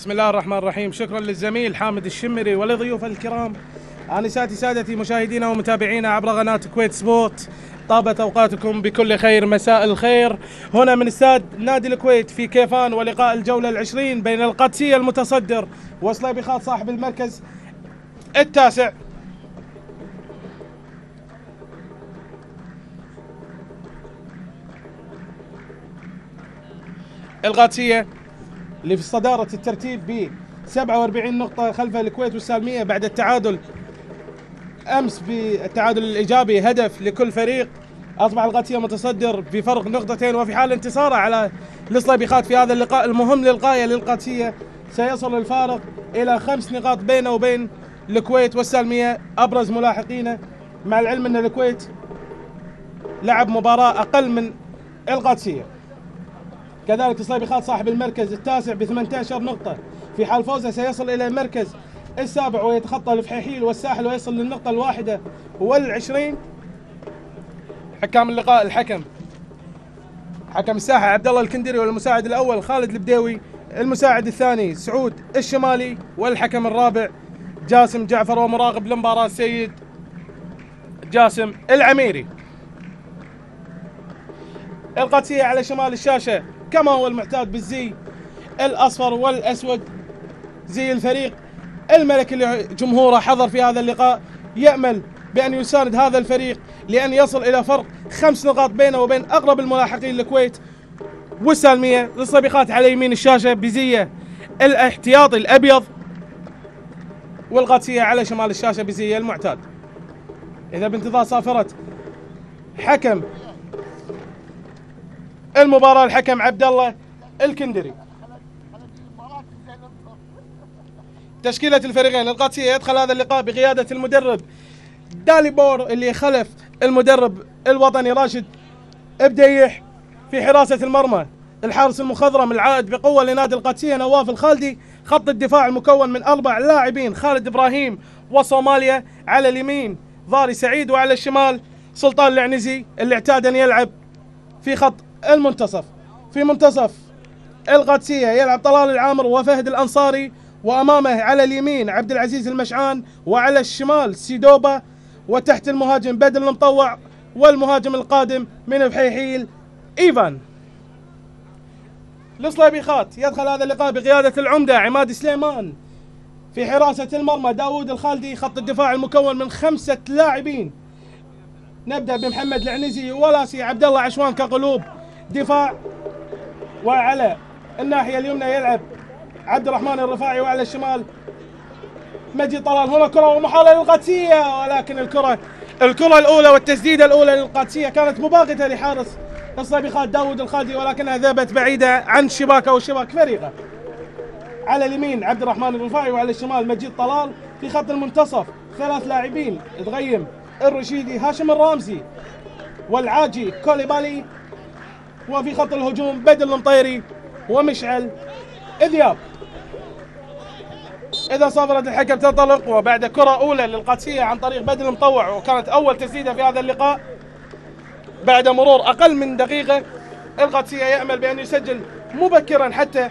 بسم الله الرحمن الرحيم. شكرا للزميل حامد الشمري ولضيوفه الكرام. آنساتي سادتي مشاهدينا ومتابعينا عبر قناة كويت سبورت، طابت أوقاتكم بكل خير، مساء الخير. هنا من استاد نادي الكويت في كيفان، ولقاء الجولة العشرين بين القادسية المتصدر وسليبيخات صاحب المركز التاسع. القادسية اللي في صدارة الترتيب ب 47 نقطة خلف الكويت والسالمية بعد التعادل أمس بالتعادل الإيجابي هدف لكل فريق. أصبح القادسية متصدر بفرق نقطتين، وفي حال انتصاره على السليبيخات في هذا اللقاء المهم للغاية للقادسية سيصل الفارق إلى 5 نقاط بينه وبين الكويت والسالمية أبرز ملاحقينه، مع العلم أن الكويت لعب مباراة أقل من القادسية. كذلك السليبيخات صاحب المركز التاسع ب 18 نقطة، في حال فوزه سيصل إلى المركز السابع ويتخطى الفحيحيل والساحل ويصل للنقطة 21. حكام اللقاء: حكم الساحة عبد الله الكندري، والمساعد الأول خالد البديوي، المساعد الثاني سعود الشمالي، والحكم الرابع جاسم جعفر، ومراقب المباراة سيد جاسم العميري. القادسية على شمال الشاشة كما هو المعتاد بالزي الأصفر والأسود، زي الفريق الملكي اللي جمهوره حضر في هذا اللقاء، يأمل بأن يساند هذا الفريق لأن يصل إلى فرق 5 نقاط بينه وبين أقرب الملاحقين الكويت والسالمية. السليبيخات على يمين الشاشة بزيه الاحتياطي الأبيض، والقادسية على شمال الشاشة بزيه المعتاد. إذا بانتظار صافرة حكم المباراة الحكم عبد الله الكندري. تشكيلة الفريقين: القادسية يدخل هذا اللقاء بقيادة المدرب داليبور اللي خلف المدرب الوطني راشد بديح. في حراسة المرمى الحارس المخضرم العائد بقوة لنادي القادسية نواف الخالدي. خط الدفاع المكون من 4 لاعبين: خالد إبراهيم وصوماليا. على اليمين ضاري سعيد، وعلى الشمال سلطان العنزي اللي اعتاد أن يلعب في خط المنتصف. في منتصف القادسية يلعب طلال العامر وفهد الأنصاري، وأمامه على اليمين عبد العزيز المشعان، وعلى الشمال سيدوبا، وتحت المهاجم بدر المطوع، والمهاجم القادم من بحيحيل إيفان. السليبيخات يدخل هذا اللقاء بقيادة العمدة عماد سليمان. في حراسة المرمى داوود الخالدي. خط الدفاع المكون من 5 لاعبين: نبدأ بمحمد العنزي ولاسي عبد الله عشوان كقلوب دفاع، وعلى الناحية اليمنى يلعب عبد الرحمن الرفاعي، وعلى الشمال مجيد طلال. هنا كرة ومحاولة للقادسية، ولكن الكرة الأولى والتسديدة الأولى للقادسية كانت مباغتة لحارس السليبيخات داوود الخالدي، ولكنها ذهبت بعيدة عن الشباك والشباك فريقه. على اليمين عبد الرحمن الرفاعي، وعلى الشمال مجيد طلال. في خط المنتصف 3 لاعبين: ضغيم الرشيدي، هاشم الرامزي، والعاجي كوليبالي. وفي خط الهجوم بدر المطيري ومشعل ذياب. إذا صافرة الحكم تنطلق، وبعد كرة أولى للقادسية عن طريق بدر المطوع، وكانت أول تسديدة في هذا اللقاء بعد مرور أقل من دقيقة. القادسية يأمل بأن يسجل مبكرا حتى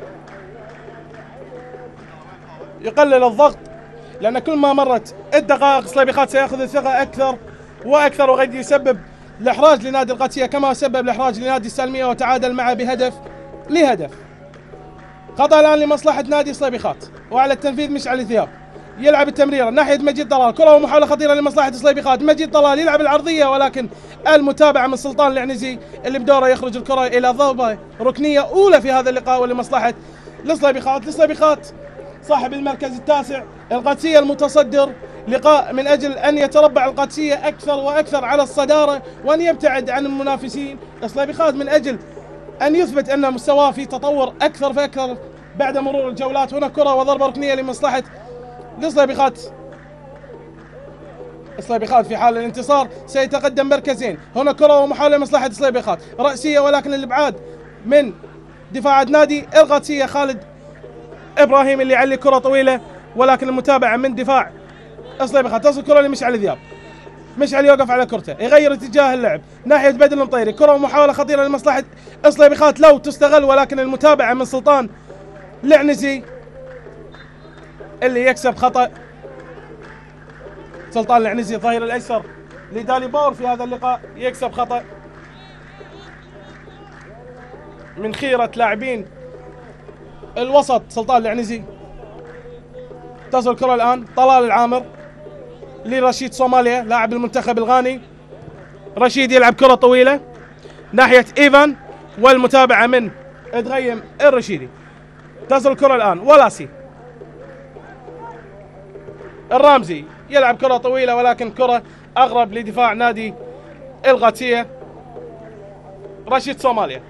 يقلل الضغط، لأن كل ما مرت الدقائق السليبيخات سيأخذ الثقة أكثر وأكثر، وقد يسبب الإحراج لنادي القادسية كما سبب الإحراج لنادي السالمية وتعادل معه بهدف لهدف. خطأ الآن لمصلحة نادي السليبيخات، وعلى التنفيذ مشعل ذياب. يلعب التمريرة ناحية مجيد طلال، كرة ومحاولة خطيرة لمصلحة السليبيخات. مجيد طلال يلعب العرضية، ولكن المتابعة من سلطان العنزي اللي بدوره يخرج الكرة إلى ضربة ركنية أولى في هذا اللقاء ولمصلحة السليبيخات. السليبيخات صاحب المركز التاسع، القادسية المتصدر. لقاء من أجل أن يتربع القادسية أكثر وأكثر على الصدارة وأن يبتعد عن المنافسين. السليبيخات من أجل أن يثبت أن مستواه في تطور أكثر فأكثر بعد مرور الجولات. هنا كرة وضربة ركنية لمصلحة السليبيخات. السليبيخات في حال الانتصار سيتقدم مركزين. هنا كرة ومحاولة لمصلحة السليبيخات رأسية، ولكن الإبعاد من دفاعات نادي القادسية خالد إبراهيم اللي يعلي كرة طويلة، ولكن المتابعة من دفاع السليبيخات. تصل كرة لمشعل ذياب. مشعل يوقف على كرته، يغير اتجاه اللعب ناحية بدر المطيري. كرة ومحاولة خطيرة لمصلحة السليبيخات لو تستغل، ولكن المتابعة من سلطان العنزي اللي يكسب خطأ. سلطان العنزي الظهير الايسر لداليبور في هذا اللقاء يكسب خطأ من خيرة لاعبين الوسط سلطان العنزي. تصل الكرة الآن طلال العامر لرشيد صوماليا لاعب المنتخب الغاني. رشيد يلعب كرة طويلة ناحية إيفان والمتابعة من ادغيم الرشيدي. تصل الكرة الآن ولاسي الرامزي يلعب كرة طويلة ولكن كرة أغرب لدفاع نادي القادسية. رشيد صوماليا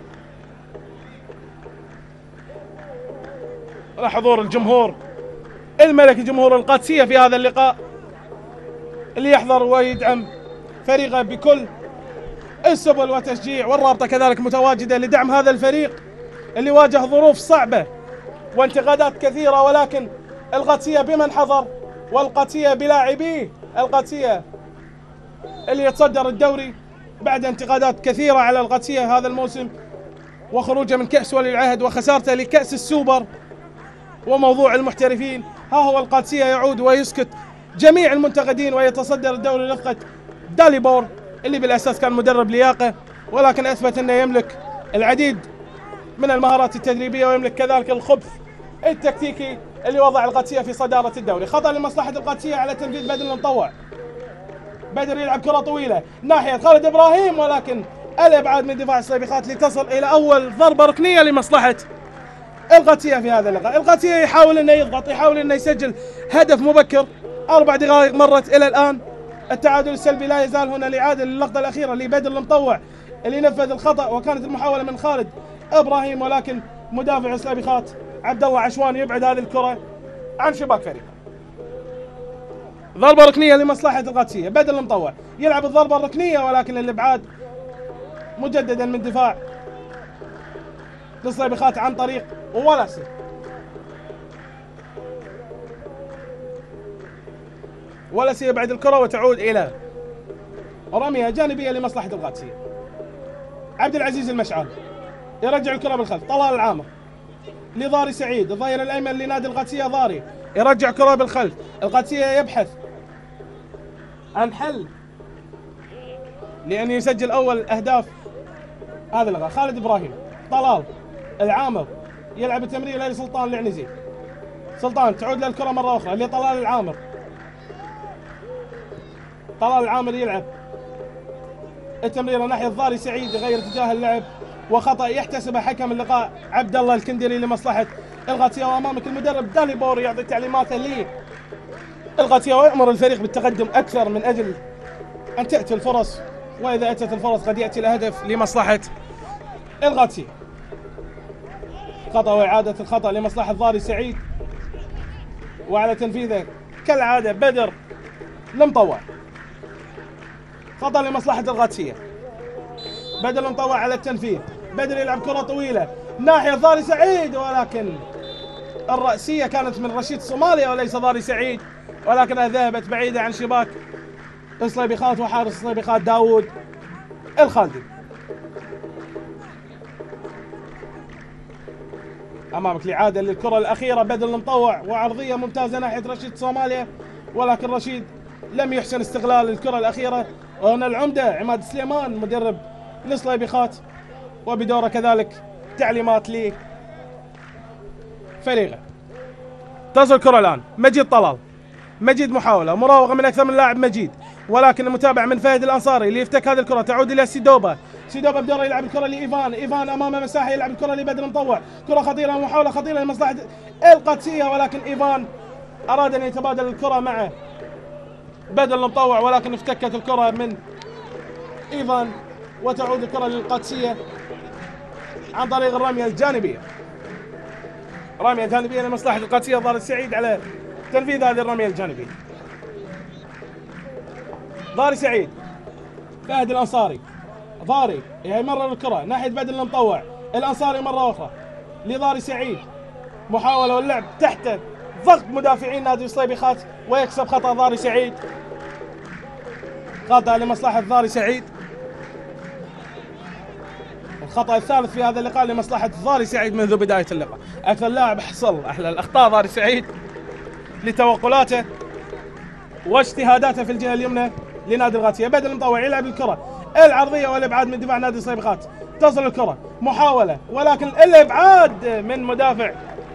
حضور الجمهور الملكي جمهور القادسية في هذا اللقاء اللي يحضر ويدعم فريقه بكل السبل وتشجيع، والرابطة كذلك متواجدة لدعم هذا الفريق اللي واجه ظروف صعبة وانتقادات كثيرة، ولكن القادسية بمن حضر والقادسية بلاعبيه. القادسية اللي يتصدر الدوري بعد انتقادات كثيرة على القادسية هذا الموسم وخروجه من كأس ولي العهد وخسارته لكأس السوبر وموضوع المحترفين. ها هو القادسية يعود ويسكت جميع المنتقدين ويتصدر الدوري رفقة داليبور اللي بالأساس كان مدرب لياقة، ولكن أثبت أنه يملك العديد من المهارات التدريبية ويملك كذلك الخبث التكتيكي اللي وضع القادسية في صدارة الدوري. خطأ لمصلحة القادسية على تنفيذ بدر المطوع. بدر يلعب كرة طويلة ناحية خالد إبراهيم ولكن الإبعاد من دفاع الصيبيخات لتصل إلى أول ضربة ركنية لمصلحة القادسية في هذا اللقاء. القادسية يحاول أنه يضغط، يحاول أنه يسجل هدف مبكر. 4 دقائق مرت إلى الآن. التعادل السلبي لا يزال هنا لإعادة للقطة الأخيرة لبدر المطوع اللي نفذ الخطأ، وكانت المحاولة من خالد إبراهيم ولكن مدافع الصيبيخات عبد الله عشوان يبعد هذه الكرة عن شباك فريقه. ضربة ركنية لمصلحة القادسية. بدر المطوع يلعب الضربة الركنية ولكن الإبعاد مجددا من دفاع للصيبيخات عن طريق ولاسي. ولاسي يبعد الكرة وتعود إلى رمية جانبية لمصلحة القادسية. عبد العزيز المشعل يرجع الكرة بالخلف. طلال العامر لضاري سعيد الظهير الأيمن لنادي القادسية. ضاري يرجع كرة بالخلف. القادسية يبحث عن حل لأن يسجل أول أهداف هذا اللقاء. خالد إبراهيم طلال العامر يلعب التمريرة لسلطان العنزي. سلطان تعود للكرة مرة أخرى لطلال العامر. طلال العامر يلعب التمريرة ناحية ضاري سعيد يغير اتجاه اللعب وخطأ يحتسبه حكم اللقاء عبد الله الكندري لمصلحة القادسية. وأمامك المدرب داليبور يعطي تعليماته للقادسية ويأمر الفريق بالتقدم أكثر من أجل أن تأتي الفرص، وإذا أتت الفرص قد يأتي الهدف لمصلحة القادسية. خطأ وإعادة الخطأ لمصلحة ضاري سعيد وعلى تنفيذه كالعادة بدر المطوع. خطأ لمصلحة القادسية. بدر المطوع على التنفيذ. بدر يلعب كرة طويلة ناحية ضاري سعيد ولكن الرأسية كانت من رشيد صوماليا وليس ضاري سعيد، ولكنها ذهبت بعيدة عن شباك الصيبيخات وحارس الصيبيخات داوود الخالدي. أمامك الإعادة للكرة الأخيرة. بدر المطوع وعرضية ممتازة ناحية رشيد صوماليا ولكن رشيد لم يحسن استغلال الكرة الأخيرة. وهنا العمدة عماد سليمان مدرب للصيبيخات وبدوره كذلك تعليمات لفريقه. تصل الكرة الآن مجيد طلال. مجيد محاولة مراوغة من أكثر من لاعب مجيد ولكن المتابعة من فهد الأنصاري ليفتك هذه الكرة. تعود إلى سيدوبا. سيدوبا بدوره يلعب الكرة لإيفان. إيفان أمامه مساحة يلعب الكرة لبدر المطوع. كرة خطيرة محاولة خطيرة لمصلحة القادسية ولكن إيفان أراد أن يتبادل الكرة مع بدر المطوع ولكن افتكت الكرة من إيفان وتعود الكرة للقادسية عن طريق الرمية الجانبية. رمية جانبية لمصلحة القادسية. ضار السعيد على تنفيذ هذه الرمية الجانبية. ضاري سعيد. فهد الأنصاري. ضاري يمرر الكرة ناحية بدر المطوع. الأنصاري مرة أخرى لضاري سعيد. محاولة واللعب تحت ضغط مدافعين نادي الصيبيخات ويكسب خطأ ضاري سعيد. خطأ لمصلحة ضاري سعيد. الخطأ الثالث في هذا اللقاء لمصلحة ضاري سعيد منذ بداية اللقاء. أكثر لاعب حصل أحلى الأخطاء ضاري سعيد لتوقلاته واجتهاداته في الجهة اليمنى لنادي القادسية. بدر المطوع يلعب الكرة العرضية والابعاد من دفاع نادي الصيبخات. تصل الكرة محاولة ولكن الابعاد من مدافع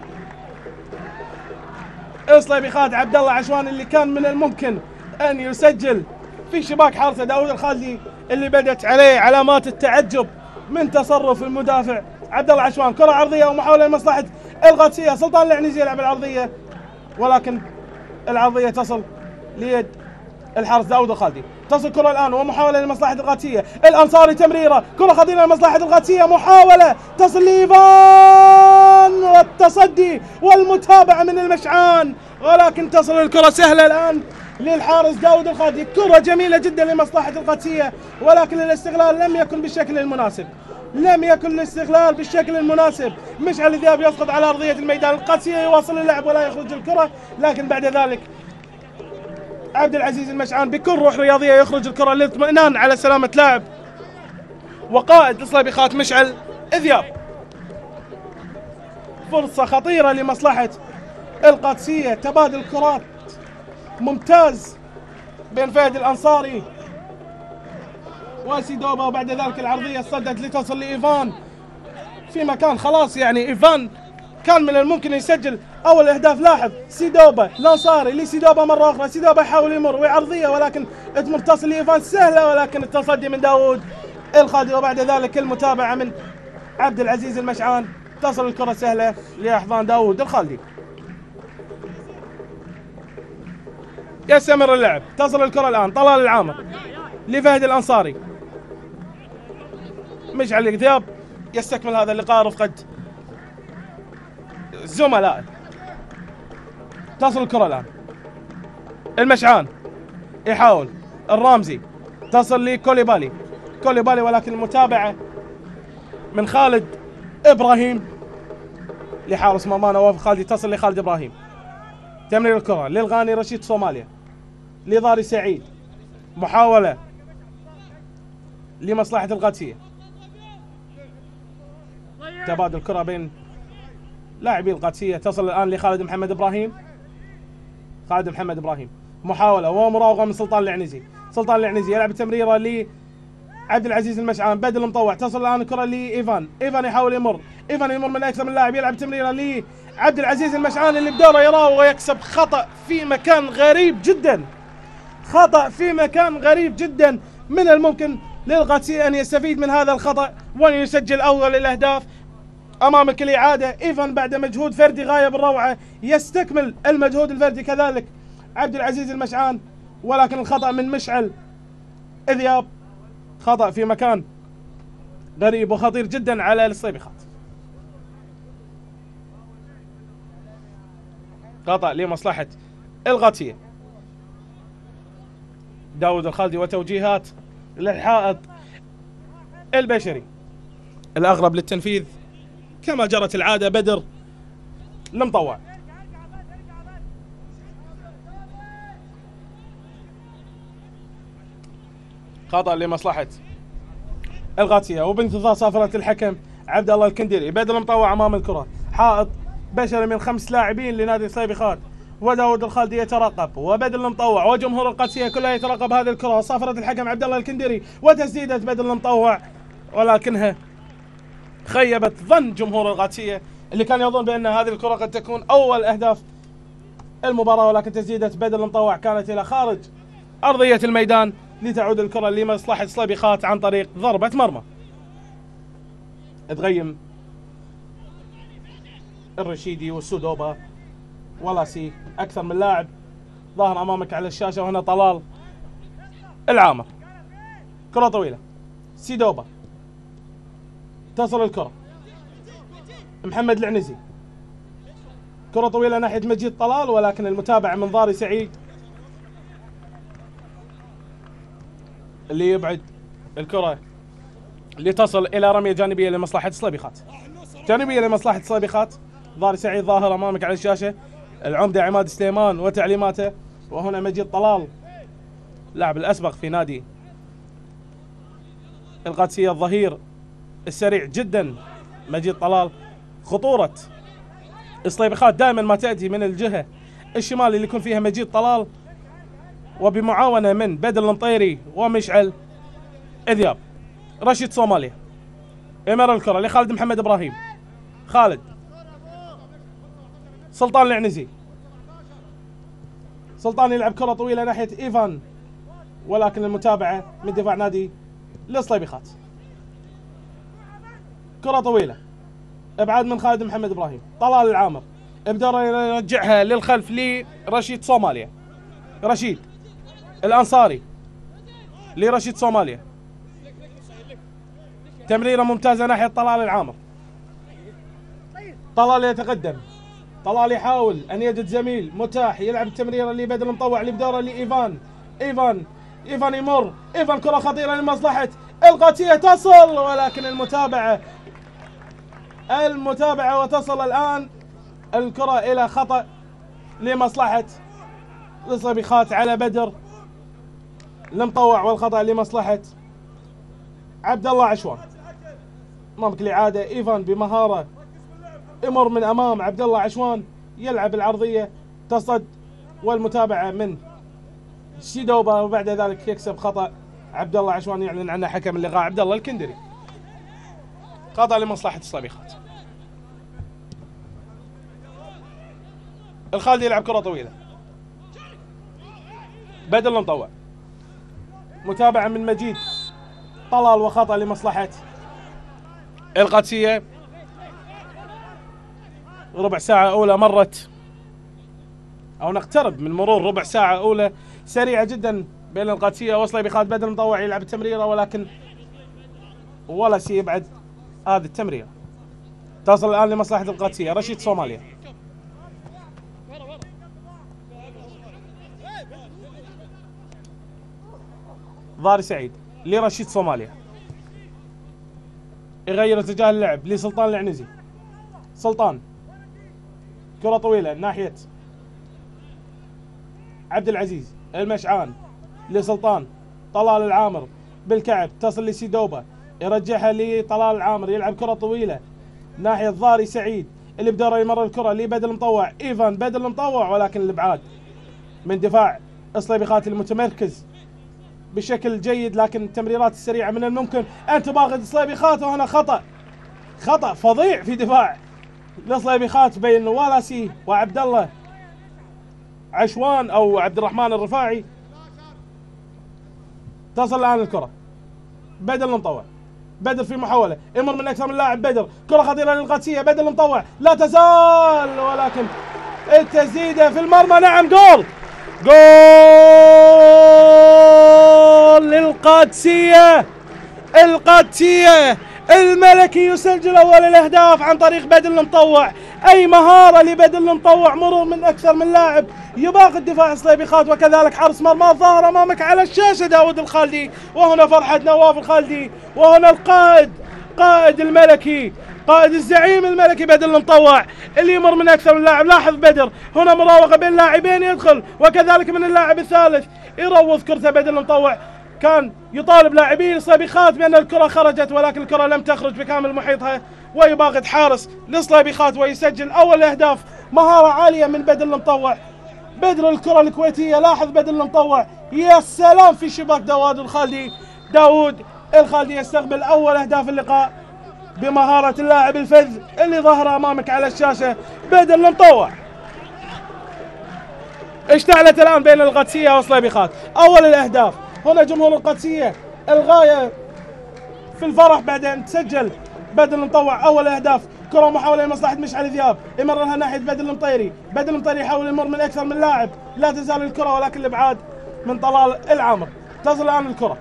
الصيبخات عبد الله عشوان اللي كان من الممكن ان يسجل في شباك حارسه داوود الخالدي، اللي بدت عليه علامات التعجب من تصرف المدافع عبد الله عشوان. كرة عرضية ومحاولة لمصلحة القادسية. سلطان العنيزي يلعب العرضية ولكن العرضية تصل ليد الحارس داوود الخالدي. تصل الكرة الآن ومحاولة لمصلحة القادسية. الأنصاري تمريرة، كرة خطيرة لمصلحة القادسية، محاولة تصل لإيفان والتصدي والمتابعة من المشعان، ولكن تصل الكرة سهلة الآن للحارس داوود الخالدي. كرة جميلة جدا لمصلحة القادسية ولكن الاستغلال لم يكن بالشكل المناسب. لم يكن الاستغلال بالشكل المناسب. مشعل ذياب يسقط على أرضية الميدان. القادسية يواصل اللعب ولا يخرج الكرة، لكن بعد ذلك عبد العزيز المشعان بكل روح رياضية يخرج الكرة للاطمئنان على سلامة لاعب وقائد الصيبخات مشعل ذياب. فرصة خطيرة لمصلحة القادسية، تبادل كرات ممتاز بين فهد الأنصاري وسيدوبا، وبعد ذلك العرضية صدت لتصل لإيفان في مكان خلاص، يعني إيفان كان من الممكن يسجل أول أهداف. لاحظ سيدوبا الأنصاري لسيدوبا مرة أخرى، سيدوبا يحاول يمر وعرضية ولكن تمر تصل لإيفان سهلة، ولكن التصدي من داوود الخالدي وبعد ذلك المتابعة من عبد العزيز المشعان. تصل الكرة سهلة لأحضان داوود الخالدي. يستمر اللعب. تصل الكرة الآن طلال العامر لفهد الأنصاري. مشعل ذياب يستكمل هذا اللقاء رفقة زملائه. تصل الكرة الآن المشعان يحاول الرامزي. تصل لكوليبالي ولكن المتابعة من خالد إبراهيم لحارس مرمى نواف خالدي. تصل لخالد إبراهيم. تمرير الكرة للغاني رشيد صوماليا لضاري سعيد. محاولة لمصلحة القادسية. تبادل الكرة بين لاعبي القادسية. تصل الآن لخالد محمد إبراهيم. خالد محمد إبراهيم محاولة ومراوغة من سلطان العنيزي. سلطان العنيزي يلعب تمريرة لعبد العزيز المشعان. بدل المطوع. تصل الآن الكرة لإيفان. إيفان يحاول يمر. إيفان يمر من أكثر من لاعب. يلعب تمريرة لعبد العزيز المشعان اللي بدوره يراوغ ويكسب خطأ في مكان غريب جدا. خطأ في مكان غريب جدا. من الممكن للقادسية أن يستفيد من هذا الخطأ وأن يسجل أول الأهداف. أمامك الإعادة. إيفان بعد مجهود فردي غاية بالروعة يستكمل المجهود الفردي كذلك عبد العزيز المشعان، ولكن الخطأ من مشعل ذياب. خطأ في مكان غريب وخطير جدا على الصيبخات. خطأ لمصلحة القادسية. داود الخالدي وتوجيهات للحائط البشري الأغرب للتنفيذ كما جرت العادة. بدر المطوع. خطأ لمصلحة القادسية وبانتظار صافرة الحكم عبد الله الكنديري. بدر المطوع أمام الكرة. حائط بشري من 5 لاعبين لنادي الصيبخات وداود الخالدي يترقب وبدر المطوع وجمهور القادسية كلها يترقب هذه الكرة. صافرة الحكم عبد الله الكنديري وتسديدة بدر المطوع ولكنها خيبت ظن جمهور القادسية اللي كان يظن بأن هذه الكرة قد تكون أول أهداف المباراة، ولكن تسديدة بدر المطوع كانت إلى خارج أرضية الميدان لتعود الكرة لمصلحة الصيبخات عن طريق ضربة مرمى. تغيم الرشيدي والسودوبا ولاسي أكثر من لاعب ظاهر أمامك على الشاشة، وهنا طلال العامر. كرة طويلة سيدوبا. تصل الكرة محمد العنزي. كرة طويلة ناحية مجيد طلال ولكن المتابعة من ضاري سعيد اللي يبعد الكرة لتصل إلى رمية جانبية لمصلحة الصيبخات. جانبية لمصلحة الصيبخات. ضاري سعيد ظاهر أمامك على الشاشة. العمدة عماد سليمان وتعليماته، وهنا مجيد طلال لاعب الأسبق في نادي القادسية الظهير السريع جدا مجيد طلال. خطورة الصيبخات دائما ما تأتي من الجهة الشمالي اللي يكون فيها مجيد طلال، وبمعاونة من بدر المطيري ومشعل ذياب. رشيد صوماليا يمر الكرة لخالد محمد إبراهيم. خالد. سلطان العنزي. سلطان يلعب كرة طويلة ناحية إيفان، ولكن المتابعة من دفاع نادي الصليبيخات. كرة طويلة ابعاد من خالد محمد إبراهيم. طلال العامر بدور يرجعها للخلف لرشيد صوماليا. رشيد الأنصاري لرشيد صوماليا. تمريرة ممتازة ناحية طلال العامر. طلال يتقدم. طلال يحاول أن يجد زميل متاح يلعب التمريرة اللي بدل المطوع اللي بدوره لإيفان. إيفان يمر. إيفان كرة خطيرة لمصلحة القاتية تصل، ولكن المتابعة وتصل الآن الكرة إلى خطأ لمصلحة الصليبيخات على بدر المطوع، والخطأ لمصلحة عبد الله عشوان. ممكن الإعادة. إيفان بمهارة يمر من أمام عبد الله عشوان، يلعب العرضية تصد، والمتابعة من سيدوبا، وبعد ذلك يكسب خطأ عبد الله عشوان يعلن عنه حكم اللقاء عبد الله الكندري. خطأ لمصلحة الصليبيخات. الخالدي يلعب كرة طويلة. بدل المطوع. متابعة من مجيد طلال، وخطأ لمصلحة القادسية. ربع ساعة أولى مرت، أو نقترب من مرور ربع ساعة أولى سريعة جدا بين القادسية والصليبيخات. بدل المطوع يلعب التمريرة، ولكن ولا شيء يبعد هذه التمريرة. تصل الآن لمصلحة القادسية. رشيد صوماليا. ضاري سعيد لرشيد صوماليا. يغير اتجاه اللعب لسلطان العنزي. سلطان كرة طويلة ناحية عبد العزيز المشعان لسلطان. طلال العامر بالكعب تصل لسيدوبا، يرجعها لطلال العامر، يلعب كرة طويلة ناحية ضاري سعيد اللي بدوره يمر الكرة لبدل المطوع. إيفان بدل المطوع، ولكن الابعاد من دفاع الصليبيخات المتمركز بشكل جيد، لكن التمريرات السريعة من الممكن أن تباغت الصليبيخات، وهنا خطأ فظيع في دفاع الصليبيخات بين والاسي وعبد الله عشوان أو عبد الرحمن الرفاعي. تصل الآن الكرة بدل المطوع. بدر في محاولة يمر من أكثر من لاعب. بدر كرة خطيرة للقادسية. بدل المطوع لا تزال، ولكن التسديدة في المرمى. نعم، جول للقادسية. القادسية الملكي يسجل أول الأهداف عن طريق بدل المطوع. أي مهارة لبدل المطوع، مرور من أكثر من لاعب، يباغي الدفاع الصليبيخات، وكذلك حرس مرمى ظهر أمامك على الشاشة داود الخالدي، وهنا فرحة نواف الخالدي، وهنا قائد الملكي، قائد الزعيم الملكي بدل المطوع اللي يمر من أكثر من لاعب. لاحظ بدر هنا مراوغة بين لاعبين، يدخل وكذلك من اللاعب الثالث يروض كرته. بدل المطوع كان يطالب لاعبي الصليبيخات بأن الكرة خرجت، ولكن الكرة لم تخرج بكامل محيطها، ويباغت حارس للصليبيخات ويسجل أول الأهداف. مهارة عالية من بدل المطوع. بدر الكرة الكويتية. لاحظ بدل المطوع، يا سلام في شباك داود الخالدي يستقبل أول أهداف اللقاء بمهارة اللاعب الفذ اللي ظهر أمامك على الشاشة بدل المطوع. اشتعلت الآن بين القادسية والصليبيخات أول الأهداف. هنا جمهور القادسية الغاية في الفرح بعد أن تسجل بدل المطوع أول الأهداف. كرة محاولة لمصلحة مشعل ذياب، يمرها ناحية بدل المطيري. بدل المطيري يحاول يمر من أكثر من لاعب، لا تزال الكرة، ولكن الإبعاد من طلال العامر. تصل الآن الكرة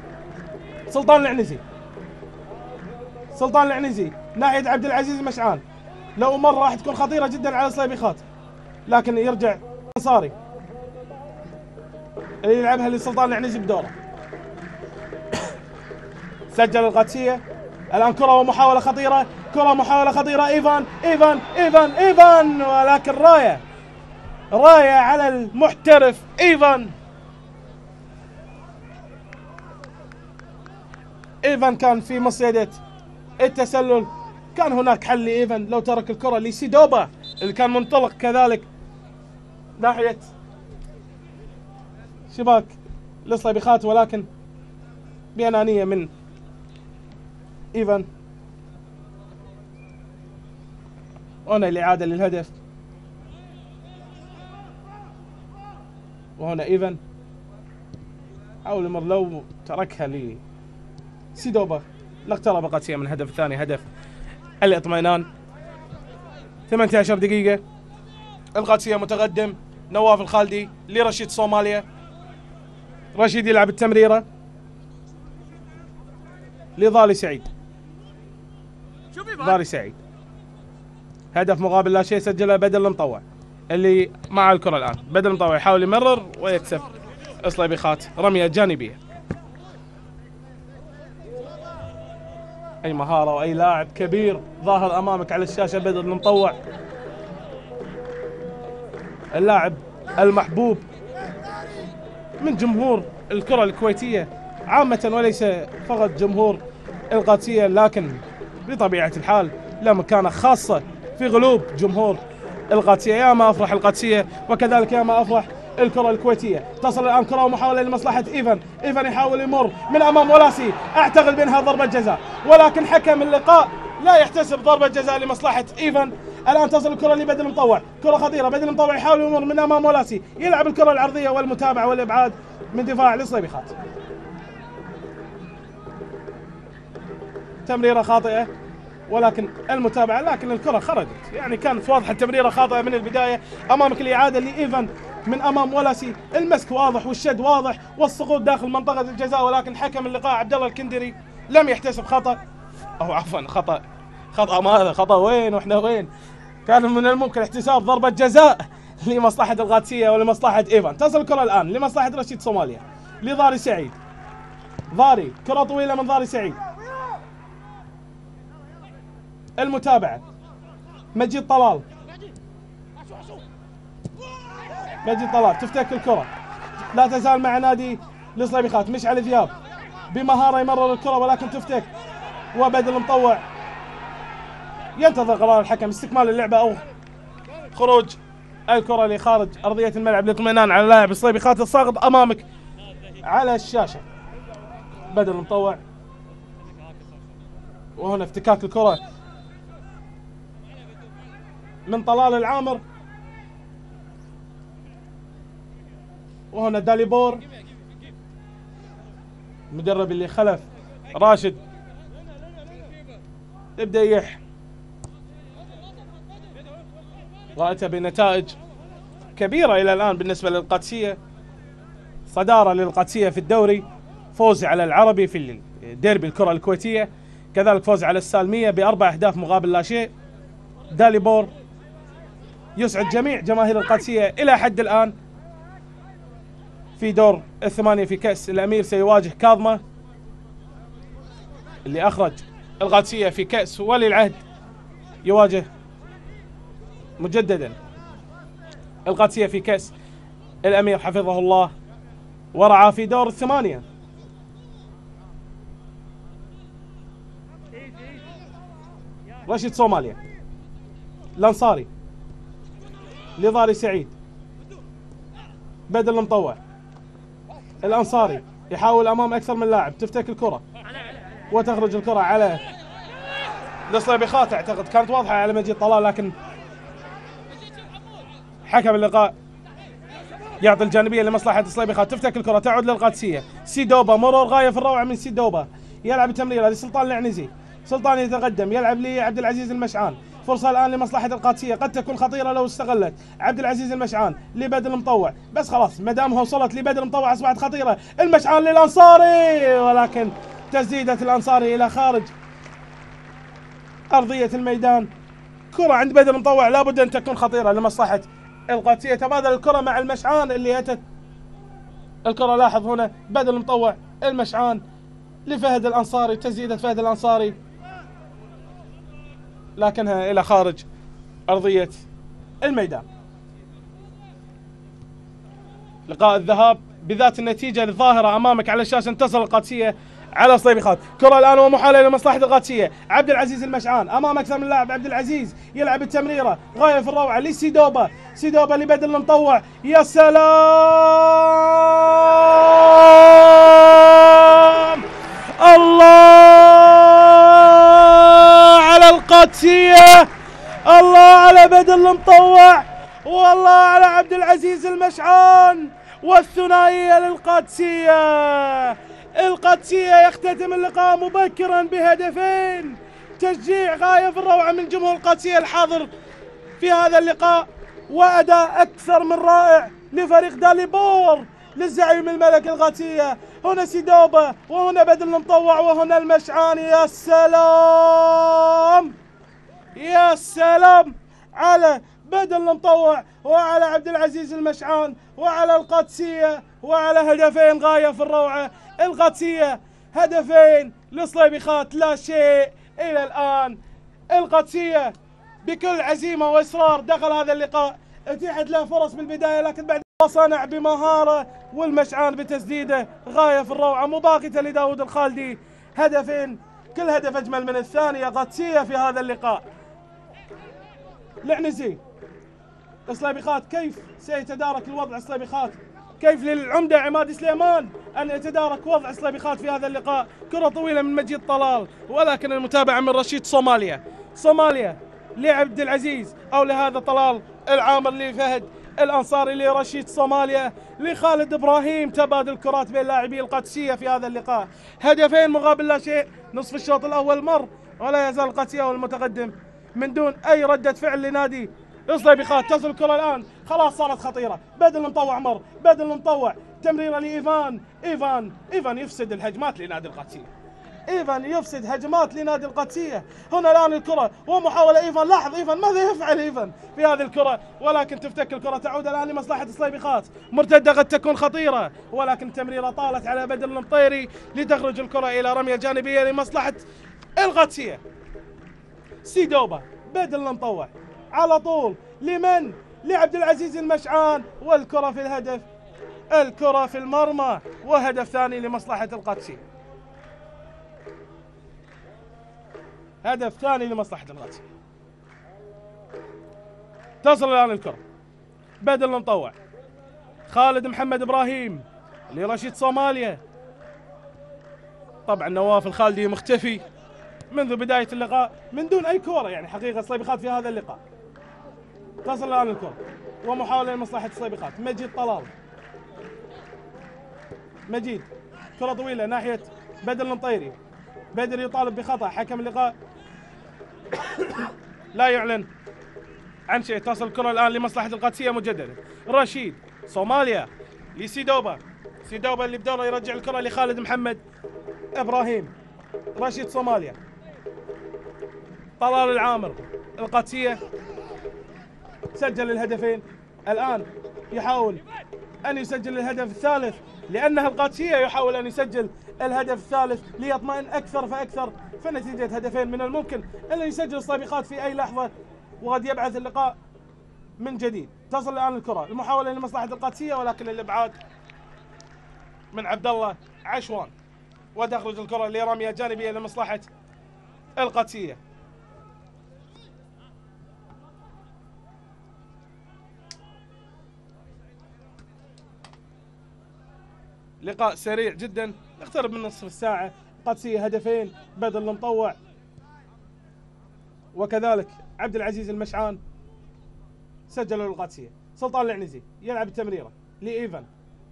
سلطان العنزي ناحية عبد العزيز المشعان. لو مرة راح تكون خطيرة جدا على الصليبيخات، لكن يرجع الأنصاري اللي يلعبها لسلطان العنزي بدوره. سجل القادسية الآن كرة ومحاولة خطيرة، إيفان، ولكن راية على المحترف إيفان كان في مصيدة التسلل. كان هناك حل لإيفان لو ترك الكرة لسيدوبا اللي كان منطلق كذلك ناحية شباك لصليبيخات، ولكن بأنانية من إيفان. هنا الإعادة للهدف، وهنا إيفان حاول يمر لو تركها لسيدوبا لاقترب القادسية من الهدف الثاني، هدف الاطمئنان. 18 دقيقة القادسية متقدم. نواف الخالدي لرشيد صوماليا، رشيد يلعب التمريرة لضالي سعيد. ضالي سعيد هدف مقابل لا شيء سجله بدل المطوع اللي مع الكرة الآن. بدل المطوع يحاول يمرر ويكسب صليبيخات رمية جانبية. أي مهارة وأي لاعب كبير ظاهر أمامك على الشاشة. بدل المطوع اللاعب المحبوب من جمهور الكرة الكويتية عامة وليس فقط جمهور القادسية، لكن بطبيعة الحال له مكانة خاصة في قلوب جمهور القادسية. يا ما أفرح القادسية وكذلك يا ما أفرح الكرة الكويتية. تصل الآن كرة ومحاولة لمصلحة إيفان. إيفان يحاول يمر من أمام ولاسي، أعتقد بأنها ضربة جزاء، ولكن حكم اللقاء لا يحتسب ضربة جزاء لمصلحة إيفان. الآن تصل الكرة لبدل المطوع، كرة خطيرة. بدل المطوع يحاول يمر من أمام ولاسي، يلعب الكرة العرضية والمتابعة والإبعاد من دفاع لصليبيخات. تمريرة خاطئة ولكن المتابعة، لكن الكرة خرجت، يعني كانت واضحة التمريرة خاطئة من البداية. أمامك الإعادة لإيفان من أمام ولاسي، المسك واضح والشد واضح والسقوط داخل منطقة الجزاء، ولكن حكم اللقاء عبد الله الكندري لم يحتسب خطأ، أو عفوا خطأ ماذا؟ خطأ وين وإحنا وين؟ كان من الممكن احتساب ضربة جزاء لمصلحة القادسية ولمصلحة إيفان. تصل الكرة الآن لمصلحة رشيد صوماليا لضاري سعيد. ضاري كرة طويلة من ضاري سعيد، المتابعة مجيد طلال. مجيد طلال تفتك الكرة، لا تزال مع نادي لصليبيخات. مشعل ذياب بمهارة يمرر الكرة ولكن تفتك، وبدل مطوع ينتظر قرار الحكم استكمال اللعبة أو خروج الكرة لخارج أرضية الملعب لاطمئنان على لاعب صليبيخات الساقط أمامك على الشاشة. بدل مطوع، وهنا افتكاك الكرة من طلال العامر، وهنا داليبور المدرب اللي خلف راشد يبدأ غايته بنتائج كبيرة إلى الآن بالنسبة للقادسية. صدارة للقادسية في الدوري، فوز على العربي في ديربي الكرة الكويتية، كذلك فوز على السالمية ب4 أهداف مقابل لا شيء. داليبور يسعد جميع جماهير القادسية إلى حد الآن. في دور الثمانية في كأس الأمير سيواجه كاظمة اللي أخرج القادسية في كأس ولي العهد، يواجه مجددا القادسية في كأس الأمير حفظه الله ورعاه في دور الثمانية. رشيد صوماليا الأنصاري لضاري سعيد. بدل المطوع، الأنصاري يحاول أمام أكثر من لاعب، تفتك الكرة وتخرج الكرة على لصليبيخات. أعتقد كانت واضحة على مجيد طلال، لكن حكم اللقاء يعطي الجانبية لمصلحة صليبيخات. تفتك الكرة تعود للقادسية. سيدوبا مرور غاية في الروعة من سيدوبا، يلعب التمريرة لسلطان العنزي. سلطان يتقدم، يلعب لعبد العزيز المشعان. فرصة الآن لمصلحة القادسية قد تكون خطيرة لو استغلت. عبد العزيز المشعان لبدل مطوع، بس خلاص ما دامها وصلت لبدل مطوع أصبحت خطيرة. المشعان للأنصاري، ولكن تسديدة الأنصاري إلى خارج أرضية الميدان. كرة عند بدل مطوع لابد أن تكون خطيرة لمصلحة القادسية. تبادل الكرة مع المشعان اللي أتت الكرة. لاحظ هنا بدل مطوع المشعان لفهد الأنصاري، تسديدة فهد الأنصاري لكنها إلى خارج أرضية الميدان. لقاء الذهاب بذات النتيجة الظاهرة أمامك على الشاشة، انتصر القادسية على صليبيخات. كرة الآن ومحاولة لمصلحة القادسية. عبد العزيز المشعان أمام أكثر من لاعب. عبد العزيز يلعب التمريرة غاية في الروعة لسيدوبا. سيدوبا لبدل المطوع. يا سلام الله على القادسية، الله على بدل المطوع، والله على عبد العزيز المشعان، والثنائية للقادسية. القادسية يختتم اللقاء مبكرا بهدفين. تشجيع غاية في الروعة من جمهور القادسية الحاضر في هذا اللقاء، وأداء أكثر من رائع لفريق داليبور للزعيم الملكي القادسية. هنا سيدوبا وهنا بدل المطوع وهنا المشعان. يا سلام يا سلام على بدل المطوع وعلى عبد العزيز المشعان وعلى القادسية وعلى هدفين غاية في الروعة. القادسية هدفين لصليبيخات لا شيء إلى الآن. القادسية بكل عزيمة وإصرار دخل هذا اللقاء، اتيحت له فرص بالبداية لكن بعد صنع بمهارة، والمشعان بتسديده غاية في الروعة مباغتة لداود الخالدي. هدفين، كل هدف أجمل من الثانية. قادسية في هذا اللقاء. العنزي صليبيخات كيف سيتدارك الوضع صليبيخات؟ كيف للعمدة عماد سليمان أن يتدارك وضع صليبيخات في هذا اللقاء؟ كرة طويلة من مجيد طلال ولكن المتابعة من رشيد صوماليا لعبد العزيز أو لهذا طلال العامر لفهد الأنصاري لرشيد صوماليا لخالد إبراهيم. تبادل كرات بين لاعبي القادسية في هذا اللقاء. هدفين مقابل لا شيء. نصف الشوط الأول مر ولا يزال القادسية والمتقدم من دون أي ردة فعل لنادي صليبيخات. تصل الكرة الآن خلاص صارت خطيرة. بدل المطوع مر، بدل المطوع تمريرة لإيفان. إيفان يفسد الهجمات لنادي القادسية. إيفان يفسد هجمات لنادي القادسية. هنا الآن الكرة ومحاولة إيفان. لاحظ إيفان ماذا يفعل إيفان في هذه الكرة، ولكن تفتك الكرة تعود الآن لمصلحة صليبيخات. مرتدة قد تكون خطيرة ولكن التمريرة طالت على بدل المطيري لتخرج الكرة إلى رمية جانبية لمصلحة القادسية. سيدوبا بدل المطوع على طول لمن؟ لعبد العزيز المشعان، والكرة في الهدف، الكرة في المرمى، وهدف ثاني لمصلحة القادسية. هدف ثاني لمصلحة القادسية. تصل الآن الكرة بدل المطوع. خالد محمد إبراهيم لرشيد صوماليا. طبعا نواف الخالدي مختفي منذ بداية اللقاء من دون أي كرة، يعني حقيقة صليبيخات في هذا اللقاء. تصل الآن الكرة ومحاولة لمصلحة صليبيخات. مجيد طلال، مجيد كرة طويلة ناحية بدر المطيري. بدر يطالب بخطأ، حكم اللقاء لا يعلن عن شيء. تصل الكرة الآن لمصلحة القادسية مجددا. رشيد صوماليا لسيدوبا. سيدوبا اللي بدوره يرجع الكرة لخالد محمد إبراهيم. رشيد صوماليا، طلال العامر. القادسية سجل الهدفين، الآن يحاول أن يسجل الهدف الثالث لأنها القادسية يحاول أن يسجل الهدف الثالث ليطمئن أكثر فأكثر. فنتيجة هدفين من الممكن أن يسجل صليبيخات في أي لحظة وقد يبعث اللقاء من جديد. تصل الآن الكرة المحاولة لمصلحة القادسية ولكن الإبعاد من عبد الله عشوان، وتخرج الكرة لرمية جانبية لمصلحة القادسية. لقاء سريع جدا، نقترب من نصف الساعة. قادسية هدفين، بدل المطوع وكذلك عبد العزيز المشعان سجلوا للقادسية. سلطان العنزي يلعب التمريرة لإيفان.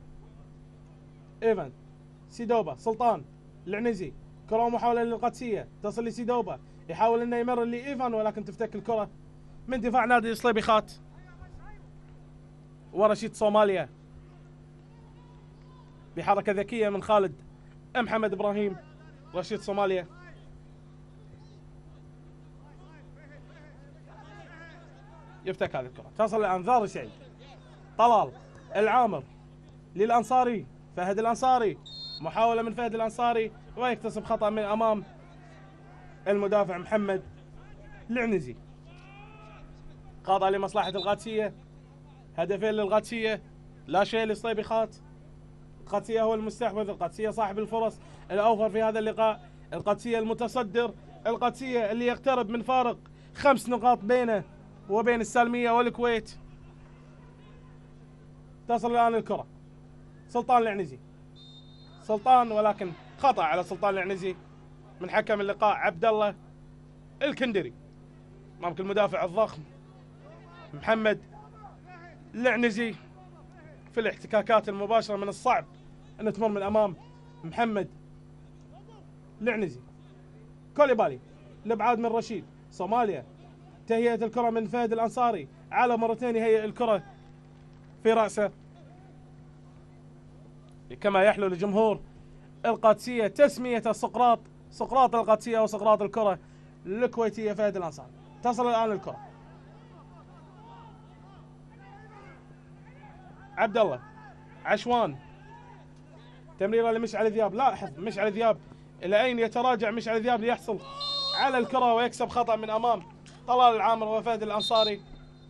سيدوبا، سلطان العنزي، كرة محاولة للقادسية تصل لسيدوبا، يحاول انه يمرر لإيفان ولكن تفتك الكرة من دفاع نادي صليبيخات. ورشيد صوماليا بحركة ذكية من خالد محمد إبراهيم. رشيد صوماليا يفتك هذه الكرة. تصل الآن ذار شيء. طلال العامر للأنصاري. فهد الأنصاري، محاولة من فهد الأنصاري ويكتسب خطأ من أمام المدافع محمد العنزي. خطأ لمصلحة القادسية. هدفين للقادسية لا شيء لصليبيخات. القادسية هو المستحوذ، القادسية صاحب الفرص الأوفر في هذا اللقاء، القادسية المتصدر، القادسية اللي يقترب من فارق 5 نقاط بينه وبين السالمية والكويت. تصل الآن الكرة سلطان العنزي، سلطان، ولكن خطأ على سلطان العنزي من حكم اللقاء عبد الله الكندري. ممكن المدافع الضخم محمد العنزي في الاحتكاكات المباشرة من الصعب أن تمر من أمام محمد العنزي. كوليبالي الابعاد من رشيد. صوماليا تهيئة الكرة من فهد الأنصاري، على مرتين يهيئ الكرة في رأسه كما يحلو لجمهور القادسية تسمية سقراط، سقراط القادسية وسقراط الكرة الكويتية فهد الأنصاري. تصل الآن الكرة عبد الله عشوان، تمريرة لمشعل ذياب. لاحظ مشعل ذياب إلى أين يتراجع مشعل ذياب ليحصل على الكرة ويكسب خطأ من أمام طلال العامر وفهد الأنصاري.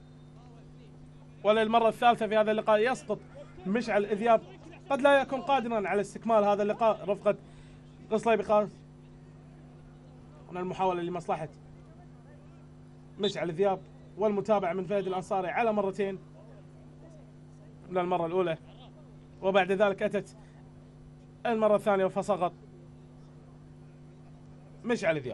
وللمرة الثالثة في هذا اللقاء يسقط مشعل ذياب، قد لا يكون قادرا على استكمال هذا اللقاء رفقة قصلي بخاف. هنا المحاولة لمصلحة مشعل ذياب والمتابعة من فهد الأنصاري على مرتين، من المرة الأولى وبعد ذلك أتت المرة الثانية فسقط مشعل ذياب.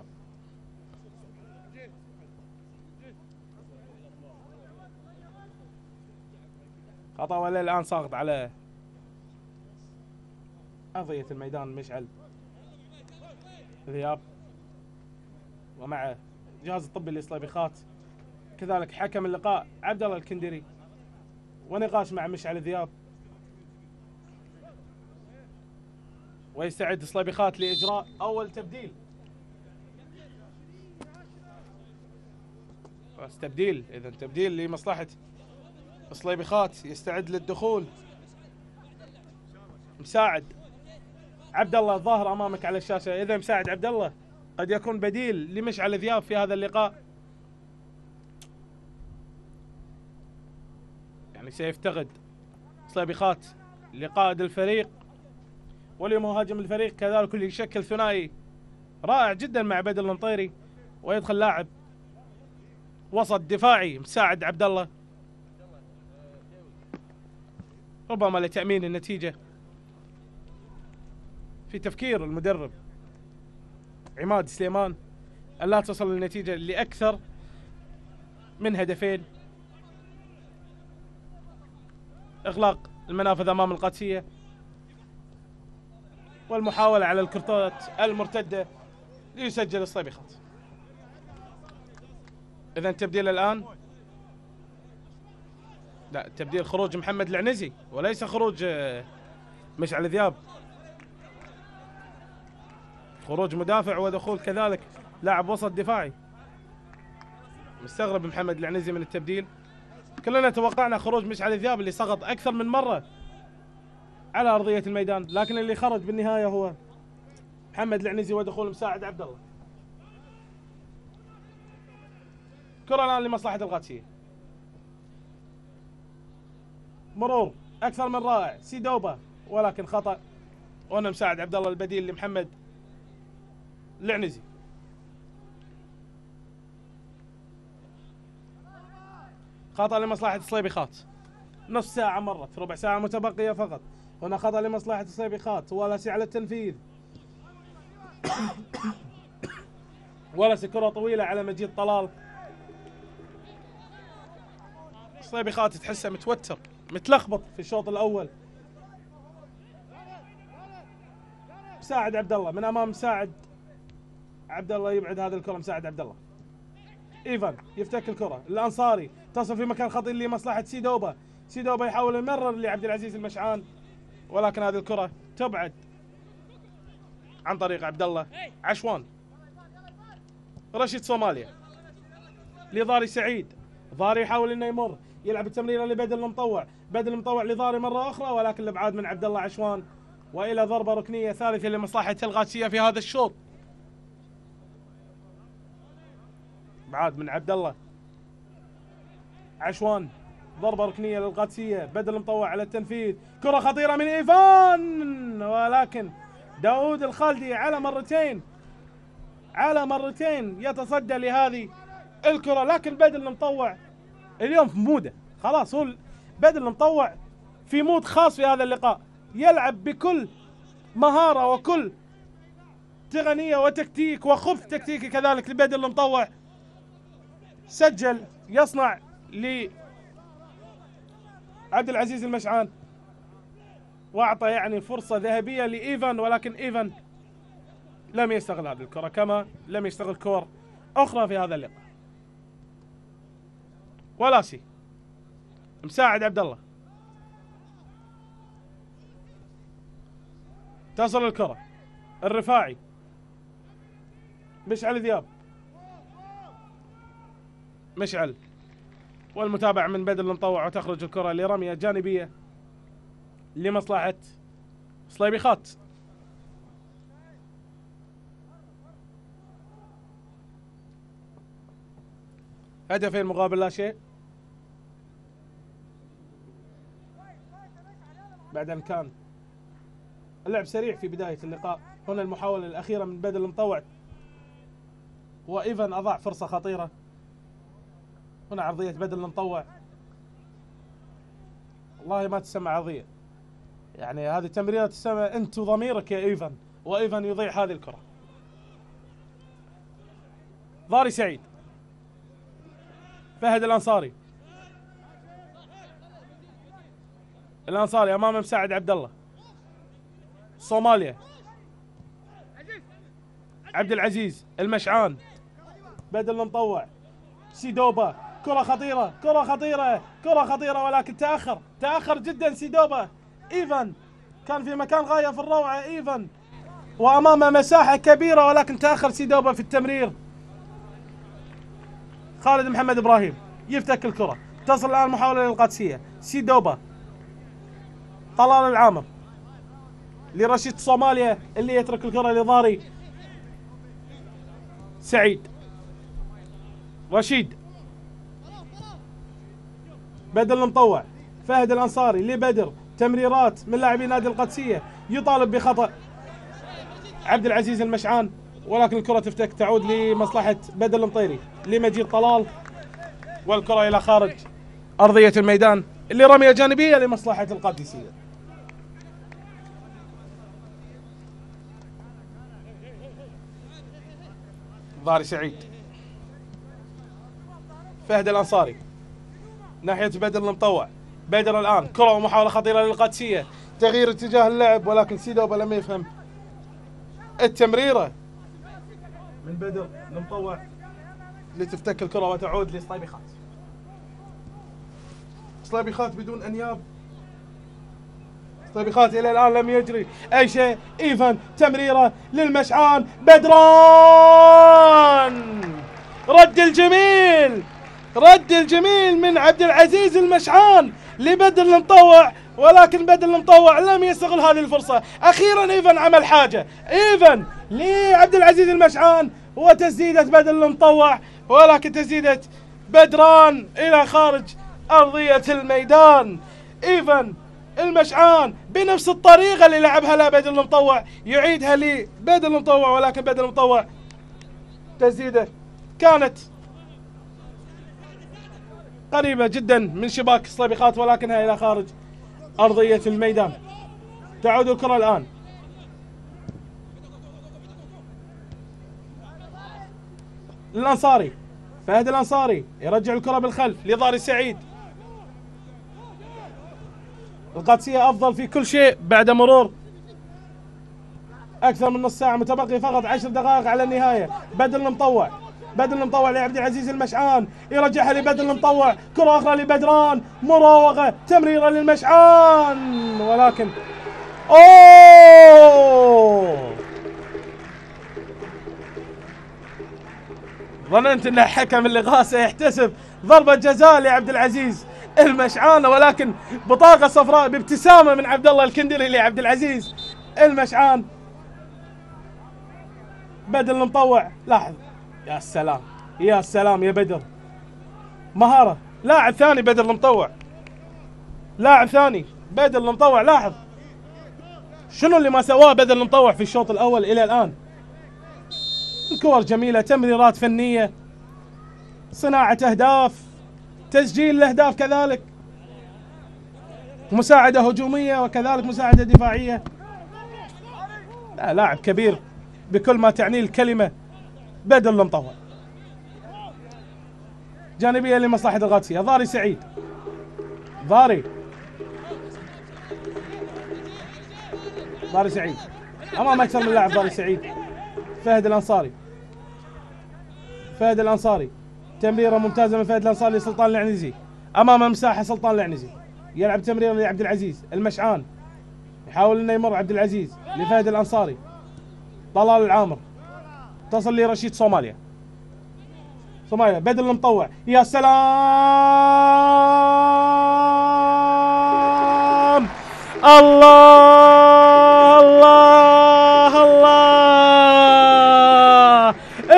خطأ ولا الآن ساقط على أرضية الميدان مشعل ذياب، ومع جهاز الطبي للصليبيخات كذلك حكم اللقاء عبد الله الكندري، ونقاش مع مشعل ذياب. ويستعد الصليبيخات لإجراء أول تبديل. بس تبديل، إذا تبديل لمصلحة الصليبيخات. يستعد للدخول مساعد عبد الله الظاهر أمامك على الشاشة. إذا مساعد عبد الله قد يكون بديل لمشعل ذياب في هذا اللقاء، يعني سيفتقد صليبيخات لقائد الفريق ولمهاجم الفريق كذلك، اللي يشكل ثنائي رائع جدا مع بدر المنطيري، ويدخل لاعب وسط دفاعي مساعد عبد الله، ربما لتأمين النتيجة في تفكير المدرب عماد سليمان ألا تصل النتيجة لأكثر من هدفين. إغلاق المنافذ أمام القادسية والمحاولة على الكرات المرتدة ليسجل الصليبيخات. إذن تبديل الآن، لا تبديل خروج محمد العنزي وليس خروج مشعل ذياب، خروج مدافع ودخول كذلك لاعب وسط دفاعي. مستغرب محمد العنزي من التبديل. كلنا توقعنا خروج مشعل ذياب اللي سقط أكثر من مرة على أرضية الميدان، لكن اللي خرج بالنهاية هو محمد العنزي ودخول مساعد عبد الله. كرة الآن لمصلحة القادسية، مرور أكثر من رائع سيدوبا، ولكن خطأ، وهنا مساعد عبد الله البديل لمحمد العنزي. خطأ لمصلحة الصليبيخات، نصف ساعة مرت، ربع ساعة متبقية فقط. هنا خطأ لمصلحة الصليبيخات، ولس على التنفيذ، ولس كرة طويلة على مجيد طلال. الصليبيخات تحسه متوتر متلخبط في الشوط الأول. مساعد عبد الله من أمام مساعد عبد الله، يبعد هذا الكرة مساعد عبد الله. ايفان يفتك الكرة، الأنصاري تصل في مكان خطير لمصلحة سيدوبا، سيدوبا يحاول يمرر لعبد العزيز المشعان، ولكن هذه الكرة تبعد عن طريق عبد الله عشوان. رشيد صوماليا لضاري سعيد، ضاري يحاول انه يمر، يلعب التمريره لبدر المطوع، بدر المطوع لضاري مرة أخرى، ولكن الابعاد من عبد الله عشوان، وإلى ضربة ركنية ثالثة لمصلحة القادسية في هذا الشوط. ابعاد من عبد الله عشوان ضربة ركنية للقادسية، بدر المطوع على التنفيذ، كرة خطيرة من إيفان، ولكن داود الخالدي على مرتين يتصدى لهذه الكرة. لكن بدر المطوع اليوم في موده، خلاص هو بدر المطوع في مود خاص في هذا اللقاء، يلعب بكل مهارة وكل تقنية وتكتيك وخبث تكتيكي كذلك لبدر المطوع. سجل يصنع لعبد العزيز المشعان، واعطى يعني فرصة ذهبية لإيفان، ولكن إيفان لم يستغل هذه الكرة كما لم يستغل كور أخرى في هذا اللقاء. ولاسي مساعد عبد الله، تصل الكرة الرفاعي، مشعل ذياب، مشعل والمتابعة من بدر المطوع، وتخرج الكرة لرمية جانبية لمصلحة صليبيخات. هدفين مقابل لا شيء، بعد أن كان اللعب سريع في بداية اللقاء. هنا المحاولة الأخيرة من بدر المطوع، وإيفان أضاع فرصة خطيرة. هنا عرضية بدر المطوع، والله ما تسمى عرضية، يعني هذه تمريرة تسمى أنت وضميرك يا إيفان، وإيفان يضيع هذه الكرة. ضاري سعيد، فهد الأنصاري أمام مساعد عبد الله. صوماليا عبد العزيز المشعان، بدر المطوع، سيدوبا، كرة خطيرة ولكن تأخر جدا سيدوبا. إيفان كان في مكان غاية في الروعة، إيفان وأمامه مساحة كبيرة، ولكن تأخر سيدوبا في التمرير. خالد محمد إبراهيم يفتك الكرة، تصل الآن محاولة للقادسية، سيدوبا، طلال العامر لرشيد صوماليا اللي يترك الكرة لضاري سعيد. رشيد، بدر المطوع، فهد الأنصاري لبدر، تمريرات من لاعبي نادي القادسية، يطالب بخطأ عبد العزيز المشعان، ولكن الكرة تفتك تعود لمصلحة بدر المطيري لمجيد طلال، والكرة إلى خارج أرضية الميدان اللي رمية جانبية لمصلحة القادسية. ضاري سعيد، فهد الأنصاري ناحية بدر المطوع، بدر الآن كرة ومحاولة خطيرة للقادسية، تغيير اتجاه اللعب، ولكن سيدوبا لم يفهم التمريرة من بدر المطوع لتفتك الكرة وتعود لصليبيخات. صليبيخات بدون أنياب، صليبيخات إلى الآن لم يجري أي شيء. إيفان، تمريرة للمشعان، بدران، رد الجميل من عبد العزيز المشعان لبدر المطوع، ولكن بدر المطوع لم يستغل هذه الفرصة. أخيرا إيفان عمل حاجة، إيفان لعبد العزيز المشعان، وتسديدة بدر المطوع، ولكن تسديدة بدران إلى خارج أرضية الميدان. إيفان المشعان بنفس الطريقة اللي لعبها لا بدر المطوع يعيدها لبدر المطوع، ولكن بدر المطوع تسديدة كانت قريبة جدا من شباك صليبيخات، ولكنها إلى خارج أرضية الميدان. تعود الكرة الآن الأنصاري، فهد الأنصاري يرجع الكرة بالخلف لضاري سعيد. القادسية أفضل في كل شيء بعد مرور أكثر من نص ساعة، متبقي فقط 10 دقائق على النهاية. بدر المطوع لعبد العزيز المشعان، يرجعها لبدر المطوع، كرة أخرى لبدران، مراوغة، تمريرة للمشعان، ولكن ظننت أن حكم اللقاء سيحتسب ضربة جزاء لعبد العزيز المشعان، ولكن بطاقة صفراء بابتسامة من عبد الله الكندري لعبد العزيز المشعان. بدر المطوع، لاحظ، يا سلام يا بدر، مهارة، لاعب ثاني بدر المطوع، لاعب ثاني بدر المطوع. لاحظ شنو اللي ما سواه بدر المطوع في الشوط الاول الى الان. الكور جميله، تمريرات فنيه، صناعه اهداف، تسجيل الاهداف كذلك، مساعده هجوميه وكذلك مساعده دفاعيه. لا لاعب كبير بكل ما تعنيه الكلمه بدر المطوع. جانبيه لمصلحه القادسيه. ضاري سعيد. ضاري سعيد امام اكثر من لاعب. ضاري سعيد. فهد الانصاري. تمريره ممتازه من فهد الانصاري لسلطان العنزي. امام مساحه سلطان العنزي، يلعب تمريره لعبد العزيز. المشعان يحاول انه يمر عبد العزيز لفهد الانصاري. طلال العامر تصل لرشيد صوماليا. بدر المطوع. يا سلام، الله الله الله.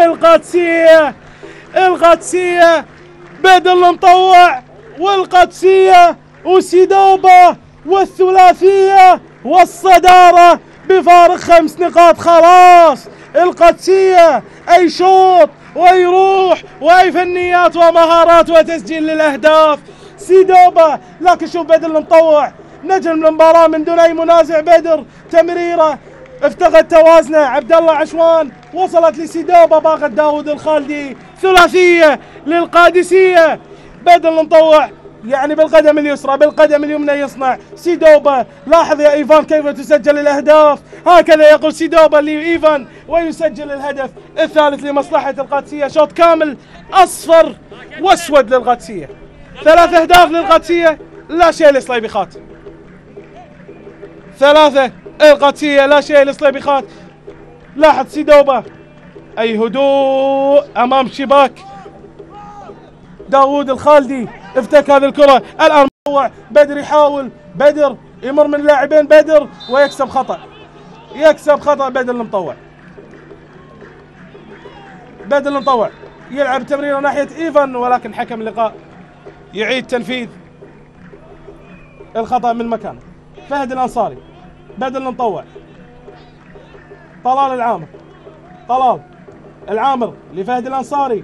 القادسية بدر المطوع والقادسية وسيدوبا والثلاثية والصدارة بفارق 5 نقاط. خلاص القادسية أي شوط وأي روح وأي فنيات ومهارات وتسجيل للأهداف سيدوبا. لكن شوف بدر المطوع نجم المباراة من دون أي منازع. بدر تمريرة افتقد توازنه عبد الله عشوان، وصلت لسيدوبا، باغت داود الخالدي. ثلاثية للقادسية. بدر المطوع يعني بالقدم اليسرى بالقدم اليمنى يصنع. سيدوبا لاحظ يا ايفان كيف تسجل الاهداف، هكذا يقول سيدوبا لايفان ويسجل الهدف الثالث لمصلحة القادسية. شوط كامل اصفر واسود للقادسية. 3 أهداف للقادسية لا شيء لصليبيخات. 3 القادسية لا شيء لصليبيخات. لاحظ سيدوبا اي هدوء امام شباك داوود الخالدي، افتك هذه الكرة. الان بدر يحاول، بدر يمر من لاعبين بدر ويكسب خطأ. بدر المطوع. يلعب تمريره ناحية ايفان، ولكن حكم اللقاء يعيد تنفيذ الخطأ من مكانه. فهد الانصاري. بدر المطوع. طلال العامر لفهد الانصاري.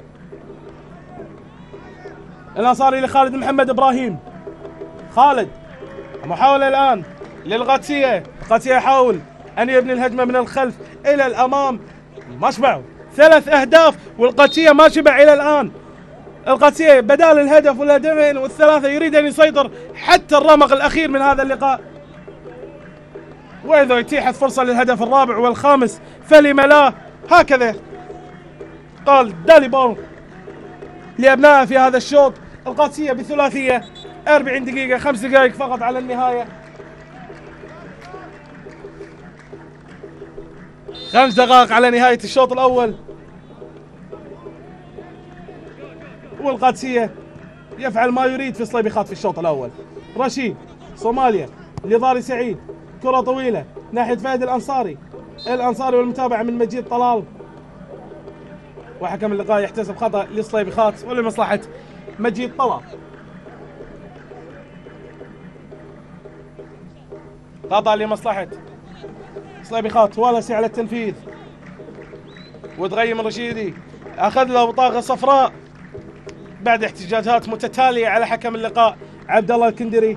لخالد محمد ابراهيم. خالد محاولة الان للقادسية. القادسية يحاول ان يبني الهجمة من الخلف الى الامام، ما شبعوا. 3 أهداف والقادسية ما شبع الى الان. القادسية بدال الهدف والهدفين والثلاثة يريد ان يسيطر حتى الرمق الاخير من هذا اللقاء، واذا اتيحت فرصة للهدف الرابع والخامس فلم لا. هكذا قال دالي بول لأبنائه في هذا الشوط. القادسية بثلاثية. 40 دقيقة، 5 دقائق فقط على النهاية. 5 دقائق على نهاية الشوط الأول، والقادسية يفعل ما يريد في صليبيخات في الشوط الأول. رشيد صوماليا لضاري سعيد. كرة طويلة ناحية فهد الأنصاري والمتابعة من مجيد طلال، وحكم اللقاء يحتسب خطأ لصليبيخات ولمصلحة مجيد طلال. خطأ لمصلحة صليبيخات. والسي على التنفيذ، وتغيم الرشيدي أخذ له بطاقة صفراء بعد احتجاجات متتالية على حكم اللقاء عبد الله الكندري.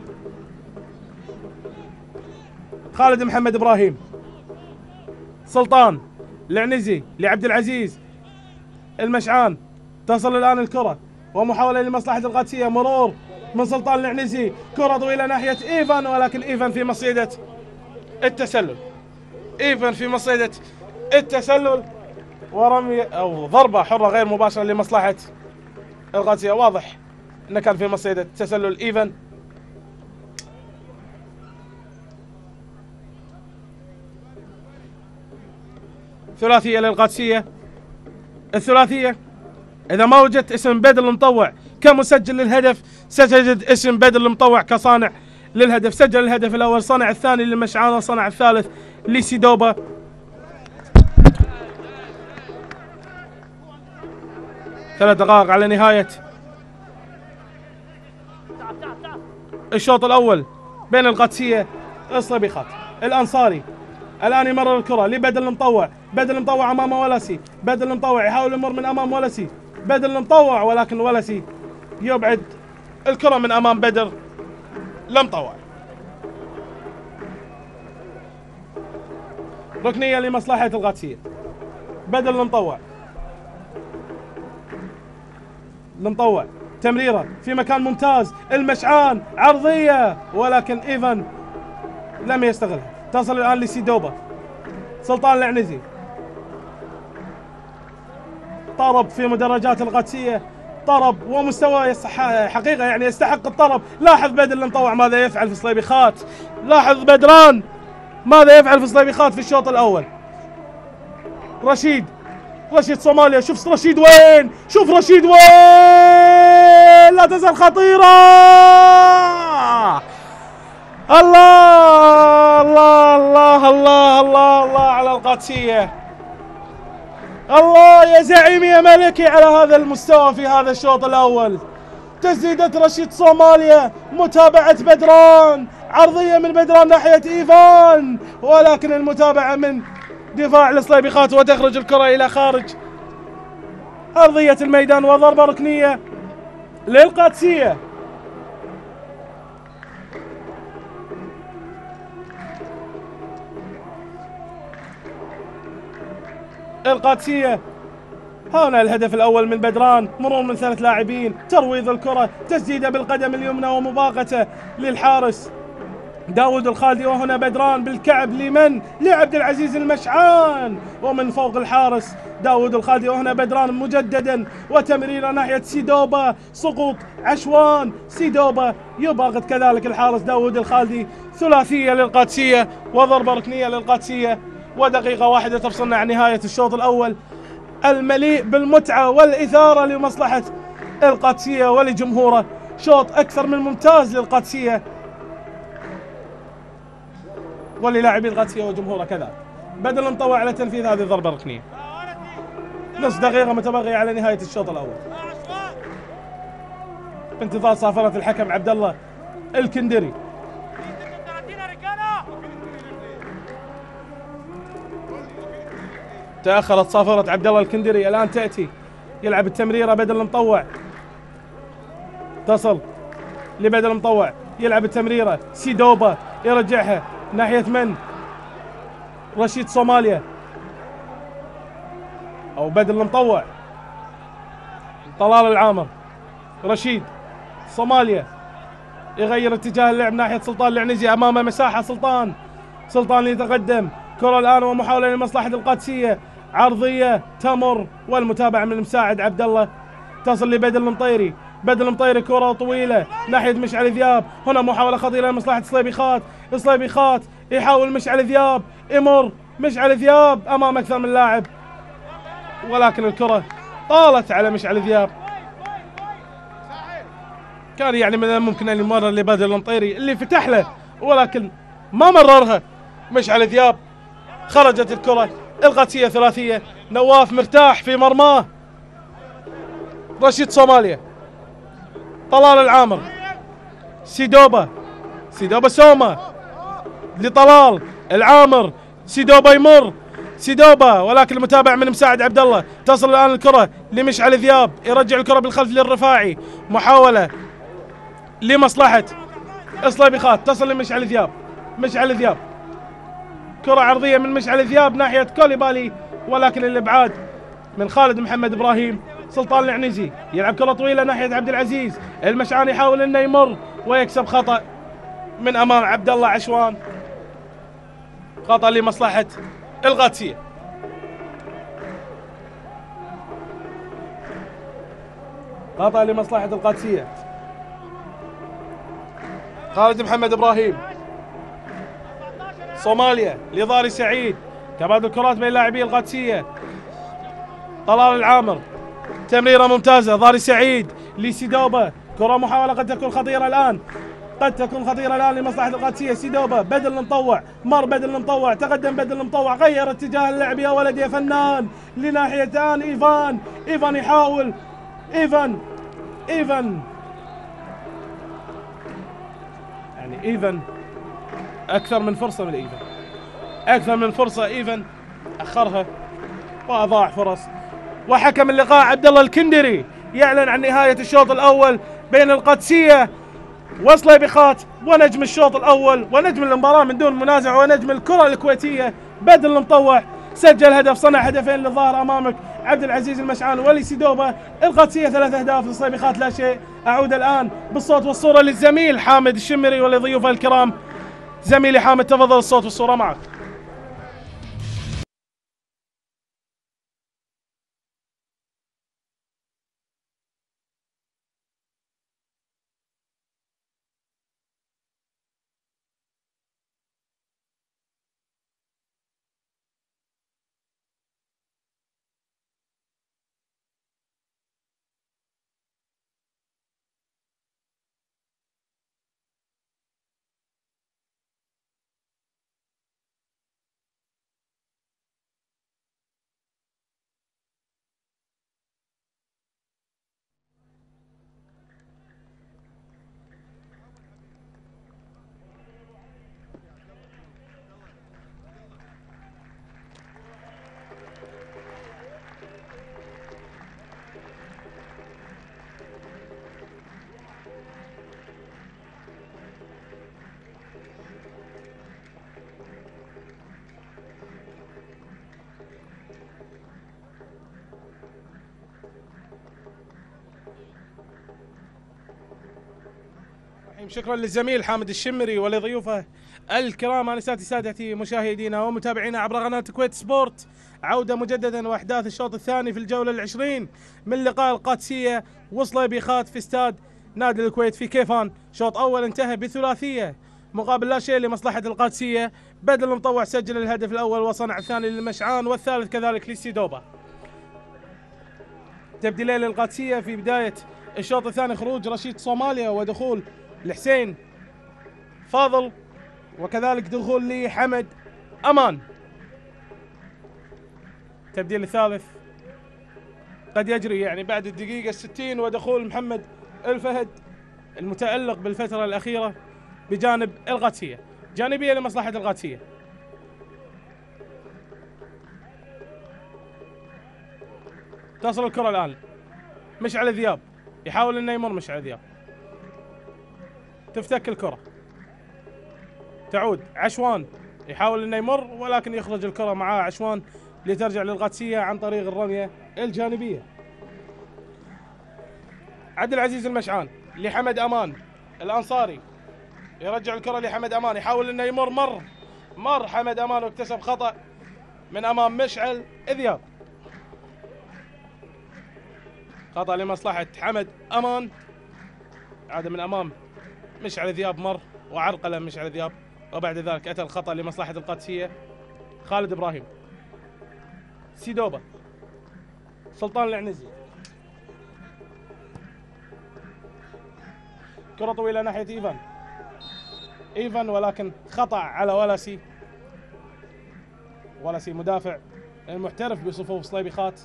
خالد محمد ابراهيم. سلطان العنزي لعبد العزيز. المشعان تصل الان الكرة ومحاولة لمصلحة القادسية. مرور من سلطان العنزي، كرة طويلة ناحية ايفان، ولكن ايفان في مصيدة التسلل. ورمي او ضربة حرة غير مباشرة لمصلحة القادسية. واضح انه كان في مصيدة التسلل ايفان. ثلاثية للقادسية. الثلاثية إذا ما وجدت اسم بدر المطوع كمسجل للهدف ستجد اسم بدر المطوع كصانع للهدف. سجل الهدف الأول، صنع الثاني للمشعان، وصنع الثالث لسيدوبا. ثلاث دقائق على نهاية الشوط الأول بين القادسية الصبيخات. الأنصاري الآن يمرر الكرة لبدر المطوع، بدر المطوع أمامه ولسي، بدر المطوع يحاول يمر من أمام ولسي، بدر المطوع ولكن ولسي يبعد الكرة من أمام بدر المطوع. ركنية لمصلحة القادسية. بدر المطوع، المطوع تمريرة في مكان ممتاز، المشعان عرضية ولكن إيفان لم يستغلها. تصل الآن لسيدوبا، سلطان العنزي طرب في مدرجات القادسية، طرب ومستوى حقيقة يعني يستحق الطرب. لاحظ بدر المطوع ماذا يفعل في صليبيخات، لاحظ بدران ماذا يفعل في صليبيخات في الشوط الأول. رشيد صوماليا، شوف رشيد وين، شوف رشيد وين، لا تزال خطيرة. الله الله الله الله الله الله على القادسية، الله يا زعيم يا ملكي على هذا المستوى في هذا الشوط الأول. تسديدة رشيد صوماليا، متابعة بدران، عرضية من بدران ناحية إيفان ولكن المتابعة من دفاع الصليبيخات وتخرج الكرة إلى خارج أرضية الميدان وضربة ركنية للقادسية. القادسية هنا الهدف الأول من بدران، مرور من 3 لاعبين، ترويض الكرة، تسديدة بالقدم اليمنى ومباغته للحارس داود الخالدي، وهنا بدران بالكعب لمن؟ لعبد العزيز المشعان، ومن فوق الحارس داود الخالدي، وهنا بدران مجددا وتمريره ناحية سيدوبا، سقوط عشوان، سيدوبا يباغت كذلك الحارس داود الخالدي. ثلاثية للقادسية وضربة ركنية للقادسية، ودقيقة واحدة تفصلنا عن نهاية الشوط الأول المليء بالمتعة والإثارة لمصلحة القادسية ولجمهوره. شوط أكثر من ممتاز للقادسية وللاعبي القادسية وجمهوره كذلك. بدر المطوع على تنفيذ هذه الضربة الركنية. نصف دقيقة متبقية على نهاية الشوط الأول. بانتظار صافرة الحكم عبد الله الكندري. تأخرت صافرة عبد الله الكندري، الآن تأتي يلعب التمريرة بدر المطوع، تصل لبدر المطوع، يلعب التمريرة سيدوبا يرجعها ناحية من؟ رشيد صوماليا أو بدر المطوع، طلال العامر، رشيد صوماليا يغير اتجاه اللعب ناحية سلطان العنزي، أمامه مساحة سلطان يتقدم، كرة الآن ومحاولة لمصلحة القادسية، عرضية تمر والمتابعة من المساعد عبد الله، تصل لبدر المطيري، بدر المطيري كرة طويلة ناحية مشعل ذياب، هنا محاولة خطيرة لمصلحة صليبيخات يحاول مشعل ذياب، يمر مشعل ذياب أمام أكثر من لاعب ولكن الكرة طالت على مشعل ذياب. كان يعني من الممكن أن يمرر لبدر المطيري اللي فتح له ولكن ما مررها مشعل ذياب. خرجت الكرة، القادسية ثلاثية، نواف مرتاح في مرماه، رشيد صوماليا، طلال العامر، سيدوبا سوما لطلال العامر، سيدوبا يمر سيدوبا ولكن المتابع من مساعد عبد الله. تصل الآن الكرة لمشعل ذياب، يرجع الكرة بالخلف للرفاعي، محاولة لمصلحة الصليبيخات، تصل لمشعل ذياب، كرة عرضية من مشعل ذياب ناحية كوليبالي ولكن الابعاد من خالد محمد ابراهيم. سلطان العنزي يلعب كرة طويلة ناحية عبد العزيز، المشعان يحاول انه يمر ويكسب خطأ من امام عبد الله عشوان، خطأ لمصلحة القادسية. خطأ لمصلحة القادسية. خالد محمد ابراهيم، صوماليا لضاري سعيد، تبادل الكرات بين لاعبي القادسية، طلال العامر، تمريرة ممتازة، ضاري سعيد لسيدوبا، كرة محاولة قد تكون خطيرة الآن لمصلحة القادسية. سيدوبا بدر المطوع، مر بدر المطوع، تقدم بدر المطوع، غير اتجاه اللعب يا ولد يا فنان لناحية إيفان يحاول، إيفان ايفن اكثر من فرصة من ايفن، اكثر من فرصة ايفن اخرها واضاع فرص. وحكم اللقاء عبد الله الكندري يعلن عن نهاية الشوط الاول بين القادسية وصليبيخات، ونجم الشوط الاول ونجم المباراة من دون منازع ونجم الكرة الكويتية بدر المطوع سجل هدف، صنع هدفين للظاهر امامك عبد العزيز المشعان ولسيدوبا. القادسية 3 أهداف لصليبيخات لا شيء. اعود الان بالصوت والصورة للزميل حامد الشمري ولضيوفه الكرام. زميلي حامد تفضل الصوت والصورة معك. شكرا للزميل حامد الشمري ولضيوفه الكرام. انساتي سادتي مشاهدينا ومتابعينا عبر قناه كويت سبورت، عوده مجددا واحداث الشوط الثاني في الجوله العشرين من لقاء القادسيه وصليبيخات في استاد نادي الكويت في كيفان. شوط اول انتهى بثلاثيه مقابل لا شيء لمصلحه القادسيه. بدر المطوع سجل الهدف الاول وصنع الثاني للمشعان والثالث كذلك للسيدوبا. تبديلين للقادسيه في بدايه الشوط الثاني، خروج رشيد صوماليا ودخول الحسين فاضل وكذلك دخول لحمد امان. تبديل الثالث قد يجري يعني بعد الدقيقة 60 ودخول محمد الفهد المتألق بالفترة الأخيرة بجانب القادسية، جانبية لمصلحة القادسية. تصل الكرة الآن مشعل ذياب يحاول انه يمر مشعل ذياب، تفتك الكرة تعود عشوان يحاول انه يمر ولكن يخرج الكرة معاه عشوان لترجع للقادسية عن طريق الرمية الجانبية. عبد العزيز المشعان لحمد امان الانصاري يرجع الكرة لحمد امان يحاول انه يمر مر حمد امان واكتسب خطأ من امام مشعل ذياب. خطأ لمصلحة حمد امان، عاد من امام مشعل ذياب مر وعرقله مشعل ذياب، وبعد ذلك اتى الخطأ لمصلحة القادسية. خالد ابراهيم سيدوبا سلطان العنزي، كرة طويلة ناحية ايفان ولكن خطأ على ولسي مدافع المحترف بصفوف صليبيخات.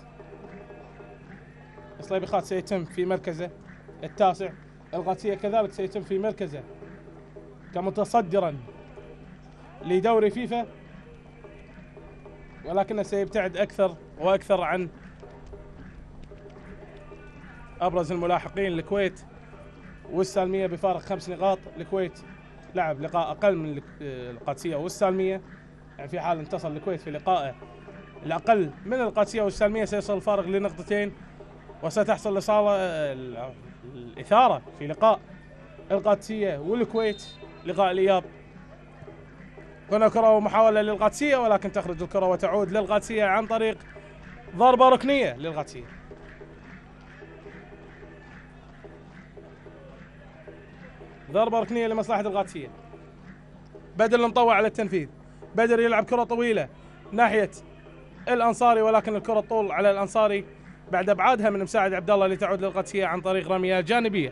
صليبيخات سيتم في مركزه التاسع، القادسية كذلك سيتم في مركزه كمتصدرا لدوري فيفا، ولكنه سيبتعد أكثر وأكثر عن أبرز الملاحقين الكويت والسالمية بفارق 5 نقاط. الكويت لعب لقاء أقل من القادسية والسالمية، يعني في حال انتصر الكويت في لقائه الأقل من القادسية والسالمية سيصل الفارق لنقطتين، وستحصل الإثارة في لقاء القادسية والكويت لقاء الإياب. هنا كرة ومحاولة للقادسية ولكن تخرج الكرة وتعود للقادسية عن طريق ضربة ركنية للقادسية. ضربة ركنية لمصلحة القادسية. بدر المطوع على التنفيذ، بدر يلعب كرة طويلة ناحية الأنصاري ولكن الكرة طول على الأنصاري بعد ابعادها من مساعد عبد الله لتعود للقادسية عن طريق رمية جانبية.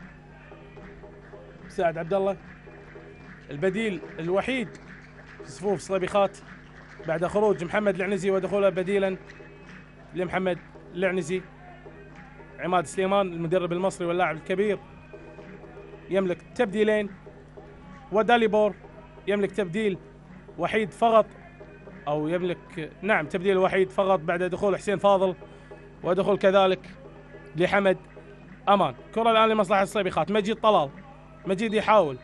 مساعد عبد الله البديل الوحيد في صفوف صليبيخات بعد خروج محمد العنزي ودخوله بديلا لمحمد العنزي. عماد سليمان المدرب المصري واللاعب الكبير يملك تبديلين وداليبور يملك تبديل وحيد فقط، أو يملك نعم تبديل وحيد فقط بعد دخول حسين فاضل ودخول كذلك لحمد أمان. كرة الآن لمصلحة الصيبيخات. مجيد طلال، مجيد يحاول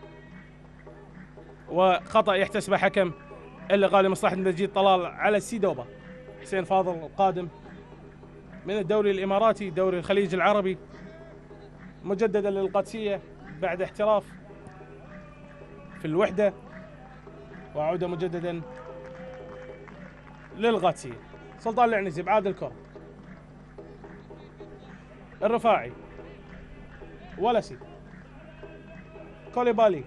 وخطأ يحتسبه حكم اللقاء لمصلحة مجيد طلال على سيدوبا. حسين فاضل القادم من الدوري الإماراتي دوري الخليج العربي مجددا للقادسية بعد احتراف في الوحدة وعودة مجددا للقادسية. سلطان العنزي بعاد الكرة، الرفاعي ولسي، كوليبالي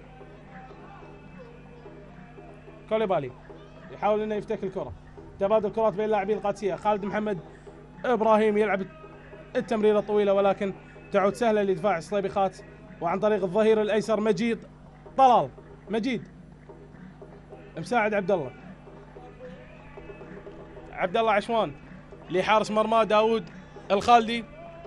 يحاول انه يفتك الكرة. تبادل كرات بين لاعبي القادسية. خالد محمد ابراهيم يلعب التمريرة الطويلة ولكن تعود سهلة لدفاع الصليبيخات، وعن طريق الظهير الايسر مجيد طلال. مجيد مساعد عبد الله عشوان لحارس مرمى داود الخالدي.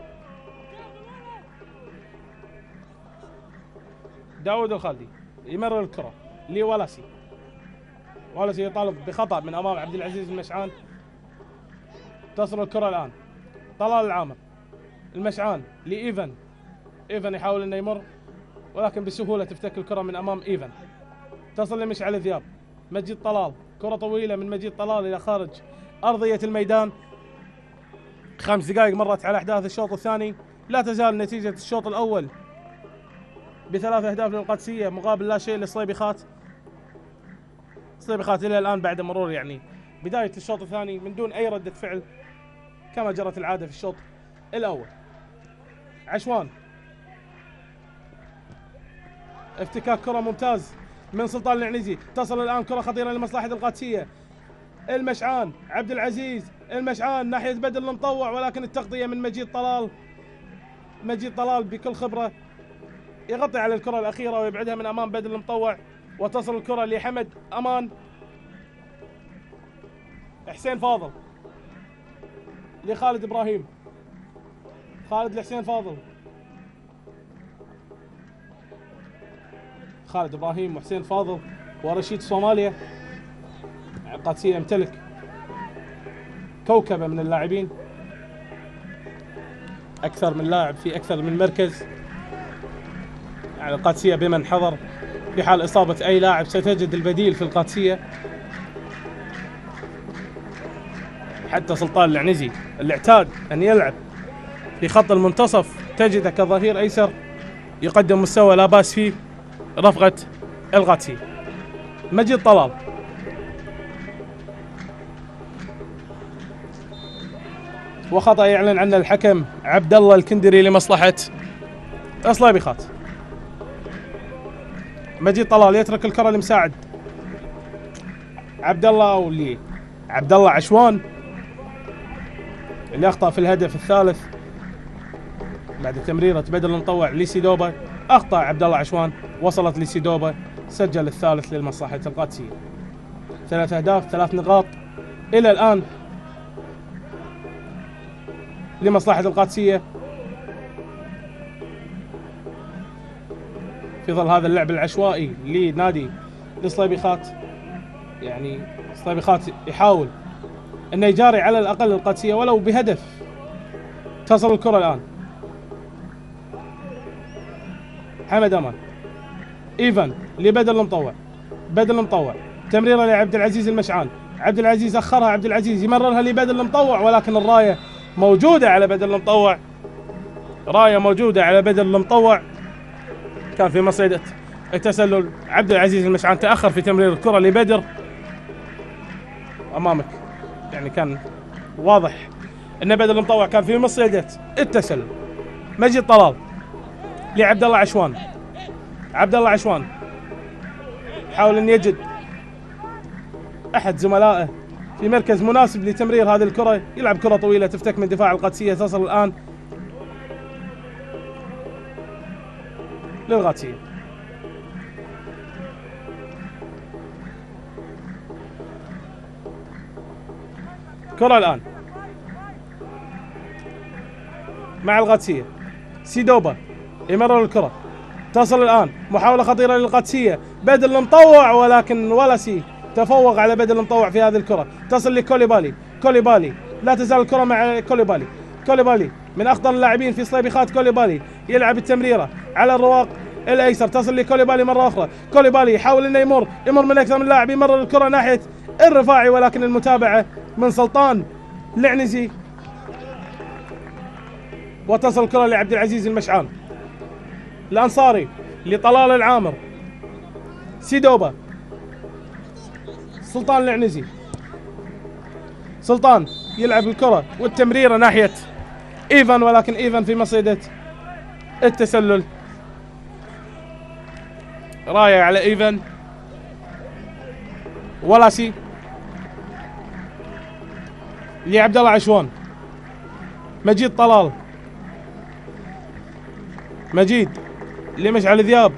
يمرر الكرة لولاسي. يطالب بخطأ من امام عبد العزيز المشعان. تصل الكرة الان طلال العامر، المشعان لإيفن. يحاول انه يمر ولكن بسهولة تفتك الكرة من امام إيفن. تصل لمشعل ذياب. مجيد طلال، كرة طويلة من مجيد طلال الى خارج ارضية الميدان. 5 دقائق مرت على احداث الشوط الثاني، لا تزال نتيجة الشوط الاول ب3 أهداف للقادسية مقابل لا شيء للصليبيخات. الصليبيخات الى الان بعد مرور يعني بداية الشوط الثاني من دون اي ردة فعل كما جرت العادة في الشوط الاول. عشوان، افتكاك كرة ممتاز من سلطان العنزي. تصل الان كرة خطيرة لمصلحة القادسية. المشعان، عبد العزيز المشعان ناحية بدر المطوع ولكن التغطية من مجيد طلال بكل خبرة يغطي على الكرة الأخيرة ويبعدها من أمام بدر المطوع. وتصل الكرة لحمد أمان. حسين فاضل لخالد إبراهيم. لحسين فاضل. خالد إبراهيم وحسين فاضل ورشيد صوماليا. القادسية يمتلك كوكبة من اللاعبين، أكثر من لاعب في أكثر من مركز. يعني القادسية بمن حضر في حال إصابة أي لاعب ستجد البديل في القادسية. حتى سلطان العنزي اللي اعتاد أن يلعب في خط المنتصف تجده كظهير أيسر يقدم مستوى لا بأس فيه رفقة القادسية. مجيد طلال، وخطأ يعلن عنه الحكم عبد الله الكندري لمصلحة الصليبيخات. مجيد طلال يترك الكرة لمساعد عبد الله عشوان اللي اخطأ في الهدف الثالث بعد تمريرة بدر المطوع لسيدوبا. اخطأ عبد الله عشوان، وصلت لسيدوبا، سجل الثالث لمصلحة القادسية. 3 أهداف 3 نقاط الى الان لمصلحة القادسية في ظل هذا اللعب العشوائي لنادي الصليبيخات. يعني الصليبيخات يحاول انه يجاري على الاقل القادسية ولو بهدف. تصل الكرة الان حمد امان. ايفن لبدر المطوع. تمريرة لعبد العزيز المشعان. عبد العزيز اخرها. عبد العزيز يمررها لبدر المطوع ولكن الراية موجودة على بدر المطوع. كان في مصيدة التسلل. عبد العزيز المشعان تأخر في تمرير الكرة لبدر. أمامك يعني كان واضح أن بدر المطوع كان في مصيدة التسلل. مجيد طلال لعبد الله عشوان. حاول أن يجد أحد زملائه في مركز مناسب لتمرير هذه الكرة. يلعب كرة طويلة تفتك من دفاع القادسية. تصل الآن للقادسية. كرة الآن مع القادسية. سيدوبا يمرر الكرة. تصل الآن محاولة خطيرة للقادسية. بدل المطوع ولكن ولاسي تفوق على بدل المطوع في هذه الكرة. تصل لكوليبالي. كوليبالي لا تزال الكرة مع كوليبالي. كوليبالي من أخطر اللاعبين في صليبيخات. كوليبالي يلعب التمريرة على الرواق الأيسر. تصل لكوليبالي مرة أخرى. كوليبالي يحاول أنه يمر من أكثر من لاعب. يمر الكرة ناحية الرفاعي ولكن المتابعة من سلطان العنزي وتصل الكرة لعبد العزيز المشعان. الأنصاري لطلال العامر. سيدوبا. سلطان العنزي. سلطان يلعب الكرة والتمريرة ناحية إيفان ولكن إيفان في مصيدة التسلل. راية على إيفان. ولاسي لعبد الله عشوان. مجيد طلال. مجيد لمشعل ذياب.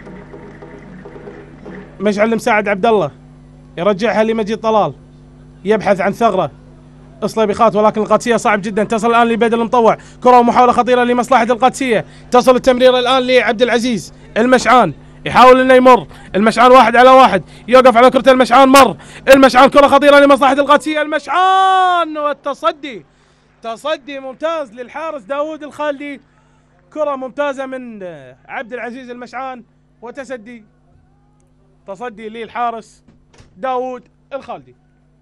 مشعل لمساعد عبد الله يرجعها لمجيد طلال يبحث عن ثغرة صليبيخات ولكن القادسية صعب جدا. تصل الآن لبدل المطوع. كرة ومحاولة خطيرة لمصلحة القادسية. تصل التمريرة الآن لعبد العزيز المشعان يحاول انه يمر. المشعان 1 على 1 يوقف على كرة المشعان. مر المشعان. كرة خطيرة لمصلحة القادسية. المشعان والتصدي. تصدي ممتاز للحارس داوود الخالدي. كرة ممتازة من عبد العزيز المشعان وتصدي. تصدي للحارس داوود الخالدي.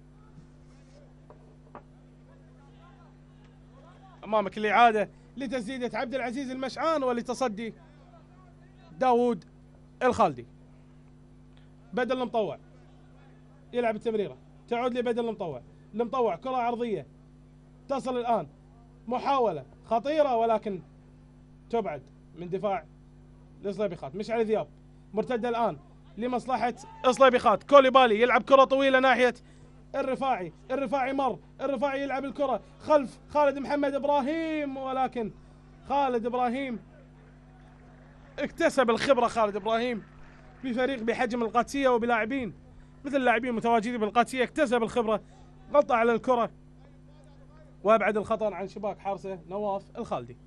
امامك الاعادة لتسديدة عبد العزيز المشعان ولتصدي داوود الخالدي. بدل المطوع يلعب التمريرة تعود لبدل المطوع. المطوع كرة عرضية تصل الآن. محاولة خطيرة ولكن تبعد من دفاع الصليبيخات. مشعل ذياب مرتدة الآن لمصلحة الصليبيخات. كوليبالي يلعب كرة طويلة ناحية الرفاعي. الرفاعي مر. الرفاعي يلعب الكرة خلف خالد محمد إبراهيم ولكن خالد إبراهيم اكتسب الخبرة. خالد إبراهيم بفريق بحجم القادسية وبلاعبين مثل اللاعبين المتواجدين بالقادسية اكتسب الخبرة. غلطة على الكرة وابعد الخطر عن شباك حارسه نواف الخالدي.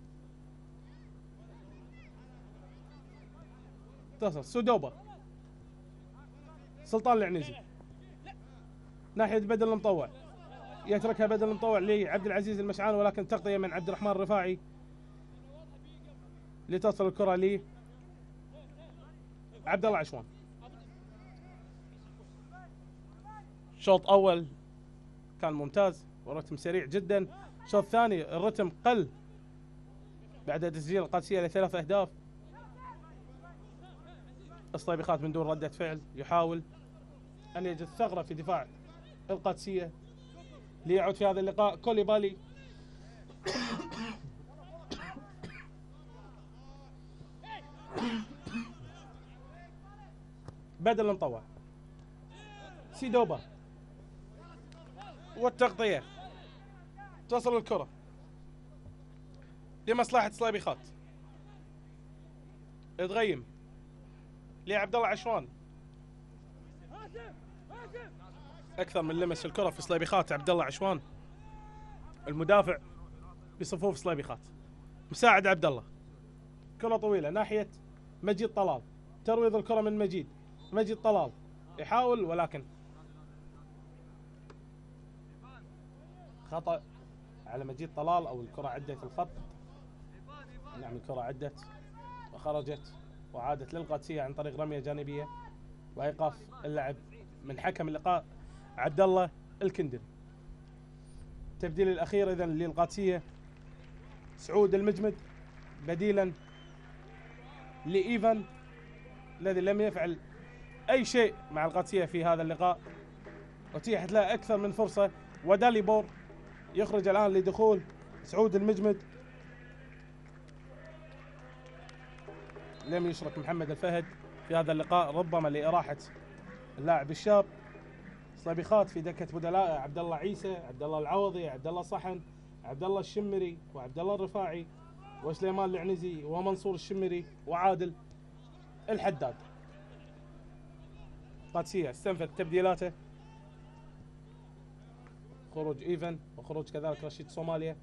تصل سودوبا. سلطان العنزي ناحية بدل المطوع يتركها بدل المطوع لعبد العزيز المشعان ولكن تغطية من عبد الرحمن الرفاعي لتصل الكرة لي عبد الله عشوان. شوط أول كان ممتاز ورتم سريع جدا. شوط ثاني الرتم قل بعد تسجيل القادسية ل3 أهداف. الصليبيخات من دون ردة فعل يحاول أن يجد ثغرة في دفاع القادسية ليعود في هذا اللقاء. كوليبالي بدل المطوع. سيدوبا والتغطية. تصل الكرة لمصلحة صليبيخات. تغيم لعبد الله عشوان. أكثر من لمس الكرة في صليبيخات عبد الله عشوان المدافع بصفوف صليبيخات. مساعد عبد الله. كرة طويلة ناحية مجيد طلال. ترويض الكرة من مجيد. مجيد طلال يحاول ولكن خطأ على مجيد طلال أو الكرة عدت الخط. نعم الكرة عدت وخرجت وعادت للقادسية عن طريق رمية جانبية وإيقاف اللعب من حكم اللقاء عبد الله الكندري. التبديل الأخير إذن للقادسية سعود المجمد بديلا لإيفان الذي لم يفعل أي شيء مع القادسية في هذا اللقاء. أتيحت له أكثر من فرصة وداليبور يخرج الآن لدخول سعود المجمد. لم يشرك محمد الفهد في هذا اللقاء ربما لإراحة اللاعب الشاب. صليبيخات في دكة بدلاء عبد الله عيسى، عبد الله العوضي، عبد الله صحن، عبد الله الشمري وعبد الله الرفاعي وسليمان العنزي ومنصور الشمري وعادل الحداد. قادسية استنفذ تبديلاته. خروج ايفن وخروج كذلك رشيد صوماليا.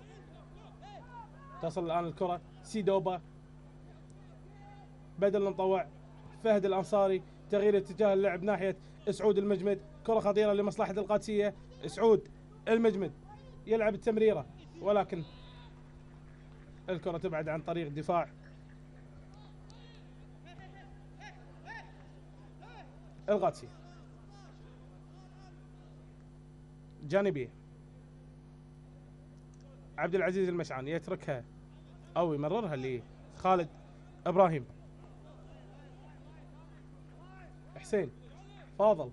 تصل الآن الكرة سيدوبا بدل المطوع. فهد الأنصاري تغيير اتجاه اللعب ناحية سعود المجمد. كرة خطيرة لمصلحة القادسية. سعود المجمد يلعب التمريرة ولكن الكرة تبعد عن طريق الدفاع. القادسية جانبية. عبد العزيز المشعان يتركها أو يمررها لخالد إبراهيم. حسين فاضل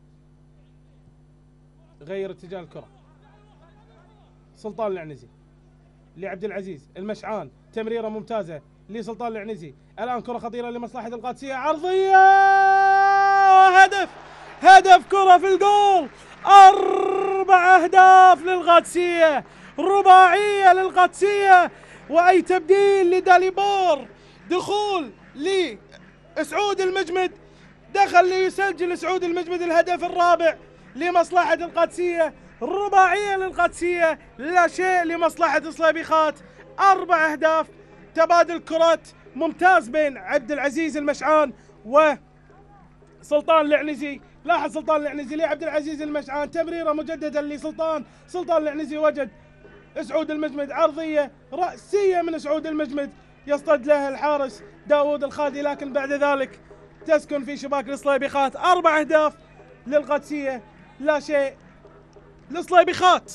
غير اتجاه الكرة. سلطان العنزي لعبد العزيز المشعان. تمريرة ممتازة لسلطان العنزي. الآن كرة خطيرة لمصلحة القادسية. عرضية هدف. هدف كرة في الجول. 4 أهداف للقادسية. رباعية للقادسية. وأي تبديل لداليبور. دخول لسعود المجمد. دخل ليسجل سعود المجمد الهدف الرابع لمصلحة القادسية. رباعية للقادسية لا شيء لمصلحة صليبيخات. 4 أهداف. تبادل كرات ممتاز بين عبد العزيز المشعان وسلطان العنزي. لاحظ سلطان العنزي لعبد العزيز المشعان. تمريرة مجددا لسلطان. سلطان العنزي وجد سعود المجمد. عرضية رأسية من سعود المجمد يصطد لها الحارس داوود الخالدي لكن بعد ذلك تسكن في شباك الصليبيخات. 4 أهداف للقادسية لا شيء لصليبيخات.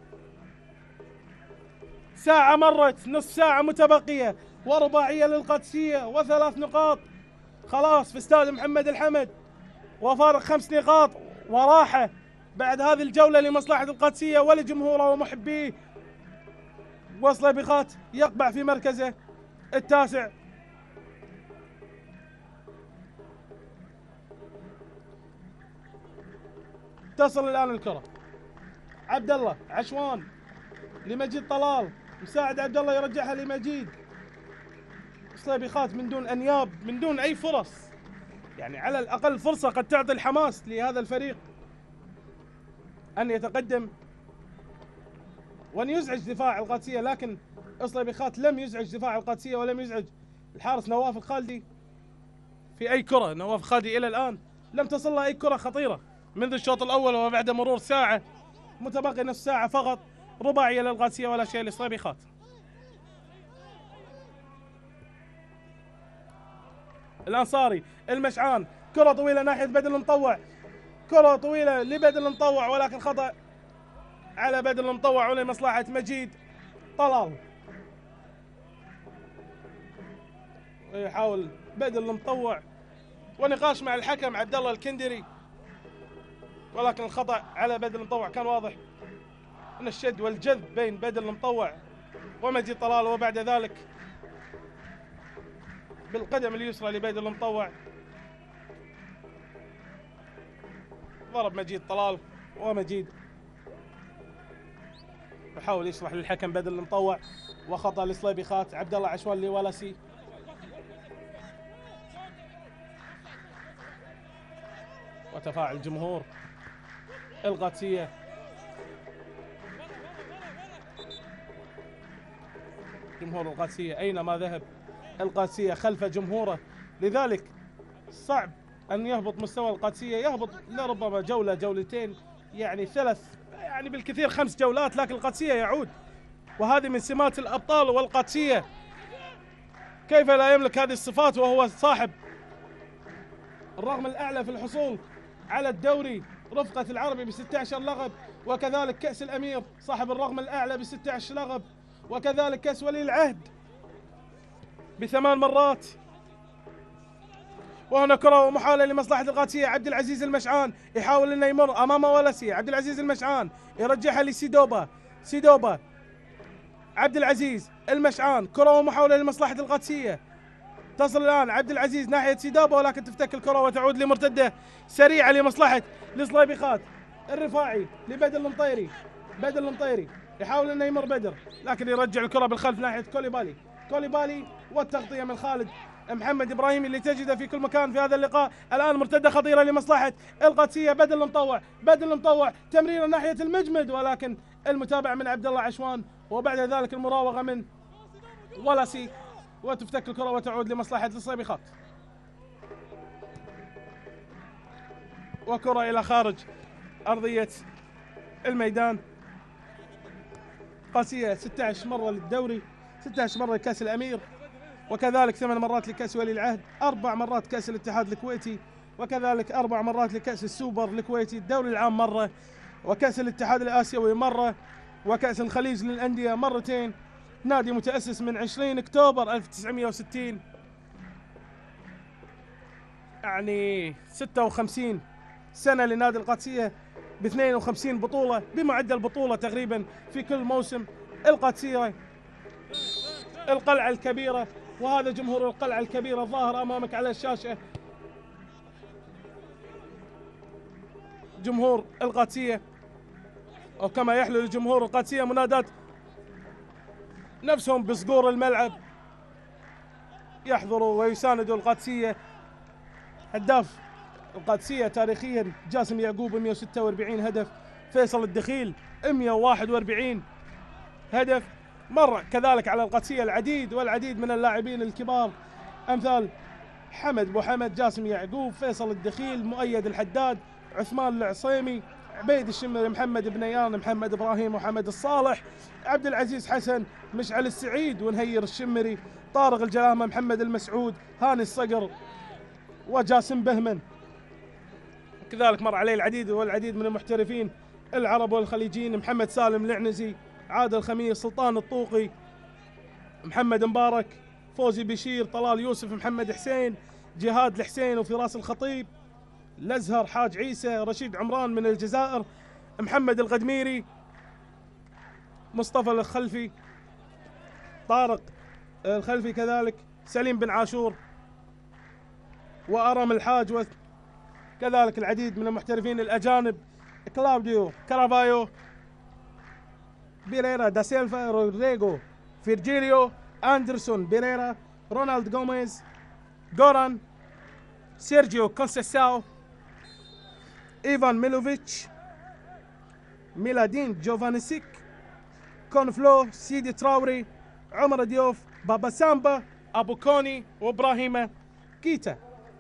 ساعة مرت، نصف ساعة متبقية ورباعية للقادسية و3 نقاط خلاص في استاد محمد الحمد وفارق 5 نقاط وراحة بعد هذه الجولة لمصلحة القادسية ولجمهوره ومحبيه. وصليبيخات يقبع في مركزه التاسع. تصل الآن الكرة. عبد الله عشوان لمجيد طلال. مساعد عبد الله يرجعها لمجيد. صليبيخات من دون انياب من دون اي فرص. يعني على الاقل فرصة قد تعطي الحماس لهذا الفريق ان يتقدم وان يزعج دفاع القادسية، لكن صليبيخات لم يزعج دفاع القادسية ولم يزعج الحارس نواف الخالدي في اي كرة. نواف الخالدي الى الان لم تصل له اي كرة خطيرة منذ الشوط الاول وبعد مرور ساعة متبقي نصف ساعة فقط. رباعية للقادسية ولا شيء لصليبيخات. الأنصاري المشعان. كرة طويلة ناحية بدل المطوع. كرة طويلة لبدل المطوع ولكن خطأ على بدل المطوع ولمصلحة مجيد طلال. يحاول بدل المطوع ونقاش مع الحكم عبد الله الكندري ولكن الخطأ على بدل المطوع كان واضح من الشد والجذب بين بدل المطوع ومجيد طلال. وبعد ذلك بالقدم اليسرى لبدل المطوع ضرب مجيد طلال ومجيد يحاول يشرح للحكم بدل المطوع وخطأ لصليبيخات. عبد الله عشوان لولسي. وتفاعل جمهور القادسية. جمهور القادسية أينما ذهب القادسية خلف جمهوره، لذلك صعب أن يهبط مستوى القادسية. يهبط لربما جولة جولتين يعني 3 يعني بالكثير 5 جولات، لكن القادسية يعود وهذه من سمات الأبطال. والقادسية كيف لا يملك هذه الصفات وهو صاحب الرقم الأعلى في الحصول على الدوري رفقة العربي ب16 لقب، وكذلك كأس الأمير صاحب الرقم الأعلى ب16 لقب، وكذلك كأس ولي العهد ب8 مرات. وهنا كرة ومحاولة لمصلحة القادسية. عبد العزيز المشعان يحاول انه يمر امام ولسي. عبد العزيز المشعان يرجعها لسيدوبا. سيدوبا عبد العزيز المشعان. كرة ومحاولة لمصلحة القادسية. تصل الآن عبد العزيز ناحية سيدوبا ولكن تفتك الكرة وتعود لمرتدة سريعة لمصلحة لصليبيخات. الرفاعي لبدر المطيري. بدر المطيري يحاول انه يمر بدر لكن يرجع الكرة بالخلف ناحية كوليبالي. كوليبالي والتغطية من خالد محمد إبراهيم اللي تجده في كل مكان في هذا اللقاء. الآن مرتدة خطيرة لمصلحة القادسية. بدل المطوع. بدل المطوع تمريرة ناحية المجمد ولكن المتابعة من عبد الله عشوان وبعد ذلك المراوغة من ولسي وتفتك الكرة وتعود لمصلحة الصليبيخات. وكرة إلى خارج أرضية الميدان. قاسية 16 مرة للدوري، 16 مرة لكأس الأمير، وكذلك 8 مرات لكأس ولي العهد، 4 مرات كأس الاتحاد الكويتي، وكذلك 4 مرات لكأس السوبر الكويتي، الدوري العام مرة، وكأس الاتحاد الآسيوي مرة، وكأس الخليج للأندية مرتين. نادي متأسس من 20 أكتوبر 1960، يعني 56 سنة لنادي القادسية، ب 52 بطولة، بمعدل بطولة تقريبا في كل موسم. القادسية القلعة الكبيرة، وهذا جمهور القلعة الكبيرة الظاهر أمامك على الشاشة، جمهور القادسية، أو كما يحلو لجمهور القادسية مناداة نفسهم بصقور الملعب، يحضروا ويساندوا القادسية. هداف القادسية تاريخيا جاسم يعقوب 146 هدف، فيصل الدخيل 141 هدف. مر كذلك على القادسية العديد والعديد من اللاعبين الكبار أمثال حمد بو حمد، جاسم يعقوب، فيصل الدخيل، مؤيد الحداد، عثمان العصيمي، عبيد الشمري، محمد بنيان، محمد إبراهيم، محمد الصالح، عبد العزيز حسن، مشعل السعيد، ونهير الشمري، طارق الجلامة، محمد المسعود، هاني الصقر، وجاسم بهمن. كذلك مر عليه العديد والعديد من المحترفين العرب والخليجيين، محمد سالم العنزي، عادل خميس، سلطان الطوقي، محمد مبارك، فوزي بشير، طلال يوسف، محمد حسين، جهاد الحسين، وفراس الخطيب، الازهر، حاج عيسى، رشيد عمران من الجزائر، محمد القدميري، مصطفى الخلفي، طارق الخلفي، كذلك سليم بن عاشور، وأرم الحاج، كذلك العديد من المحترفين الأجانب، كلاوديو كارافايو، بيريرا دا سيلفا، رودريغو، فيرجيليو، أندرسون بيريرا، رونالد غوميز، غوران، سيرجيو كونسيساو، إيفان ميلوفيتش، ميلادين جوفانيسيك، كونفلو، سيدي تراوري، عمر ديوف، بابا سامبا، أبو كوني، وإبراهيم كيتا.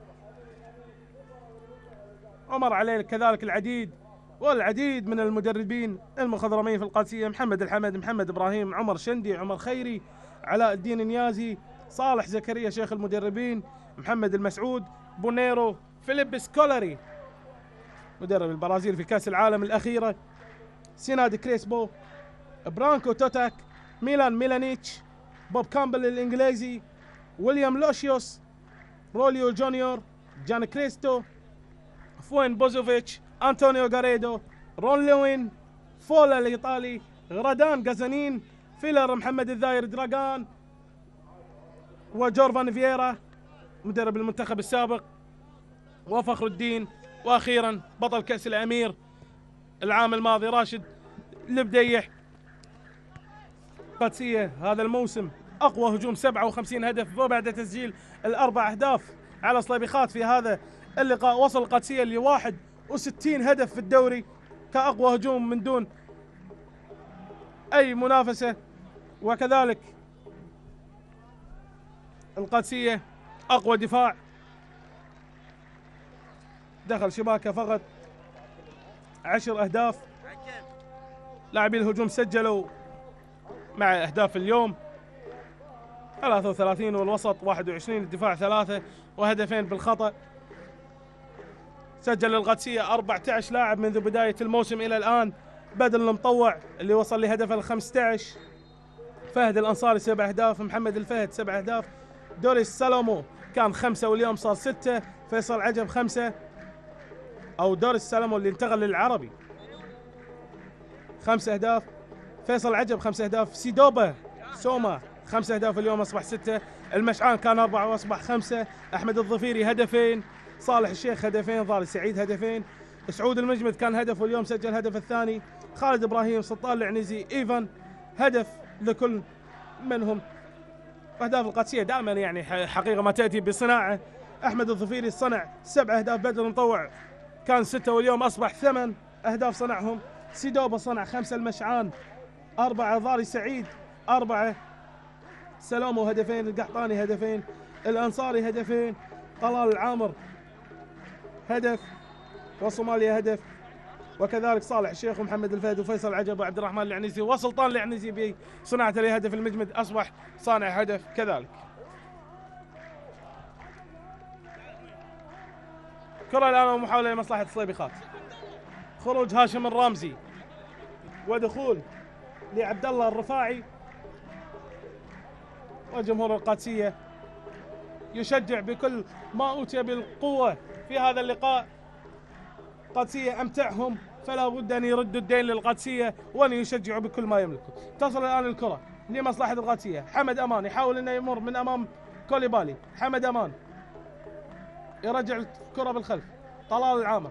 ومر عليه كذلك العديد والعديد من المدربين المخضرمين في القادسية، محمد الحمد، محمد إبراهيم، عمر شندي، عمر خيري، علاء الدين نيازي، صالح زكريا شيخ المدربين، محمد المسعود، بونيرو، فيليب سكولاري مدرب البرازيل في كأس العالم الأخيرة، سيناد كريسبو، برانكو توتاك، ميلان ميلانيتش، بوب كامبل الإنجليزي، ويليام لوشيوس، روليو جونيور، جان كريستو، فوين بوزوفيتش، أنطونيو غاريدو، رون لوين، فولا الإيطالي، غردان غازانين، فيلر محمد الذاير دراغان، وجورفان فييرا مدرب المنتخب السابق، وفخر الدين، وأخيرا بطل كأس الأمير العام الماضي راشد البديح. قادسية هذا الموسم أقوى هجوم 57 هدف، وبعد تسجيل الأربع أهداف على صليبيخات في هذا اللقاء وصل القادسية ل 61 هدف في الدوري كأقوى هجوم من دون أي منافسة. وكذلك القادسية أقوى دفاع، دخل شباكه فقط 10 أهداف. لاعبي الهجوم سجلوا مع أهداف اليوم 33 والوسط 21، الدفاع 3 وهدفين بالخطأ. سجل القادسية 14 لاعب منذ بداية الموسم إلى الآن، بدل المطوع اللي وصل لهدف 15، فهد الأنصاري 7 أهداف، محمد الفهد 7 أهداف، دوريس سالومو كان 5 واليوم صار 6، فيصل عجب 5، أو دوريس سالومو اللي انتقل للعربي 5 أهداف، فيصل عجب 5 أهداف، سيدوبا سوما 5 أهداف اليوم أصبح 6، المشعان كان 4 وأصبح 5، أحمد الظفيري هدفين، صالح الشيخ هدفين، ضال سعيد هدفين، سعود المجمد كان هدف واليوم سجل هدف الثاني، خالد إبراهيم، سلطان العنزي، إيفان هدف لكل منهم. أهداف القادسية دائما يعني حقيقة ما تأتي بصناعة. أحمد الظفيري صنع 7 أهداف، بدل المطوع كان 6 واليوم أصبح 8 أهداف صنعهم، سيدوبا صنع 5، المشعان 4، ضاري سعيد 4، سلومو هدفين، القحطاني هدفين، الأنصاري هدفين، طلال العامر هدف، وصوماليا هدف، وكذلك صالح الشيخ ومحمد الفهد وفيصل العجب وعبد الرحمن العنيزي وسلطان العنيزي بصناعة الهدف المجمد أصبح صانع هدف كذلك. كرة الآن ومحاولة لمصلحة الصليبيخات، خروج هاشم الرامزي ودخول لعبد الله الرفاعي، وجمهور القادسية يشجع بكل ما أوتي بالقوة في هذا اللقاء. القادسية أمتعهم فلا بد أن يردوا الدين للقادسية وأن يشجعوا بكل ما يملكوا. تصل الآن الكرة لمصلحة القادسية، حمد أمان يحاول أنه يمر من أمام كوليبالي، حمد أمان يرجع الكرة بالخلف، طلال العامر،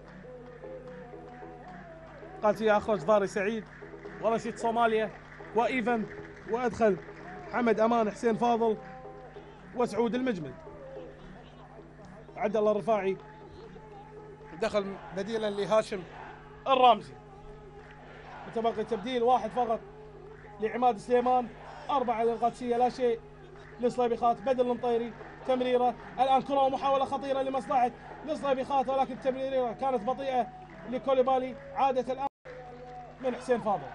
القادسية أخرج ضاري سعيد ورشيد صوماليا وإيفن، وأدخل حمد أمان، حسين فاضل وسعود المجمد. عبد الله الرفاعي دخل بديلا لهاشم الرامزي، متبقي تبديل واحد فقط لعماد سليمان، 4 للقادسية لا شيء للصليبيخات. بدل المطيري تمريرة الآن، كرة ومحاولة خطيرة لمصلحة للصليبيخات، ولكن التمريرة كانت بطيئة لكوليبالي. عادت الآن من حسين فاضل،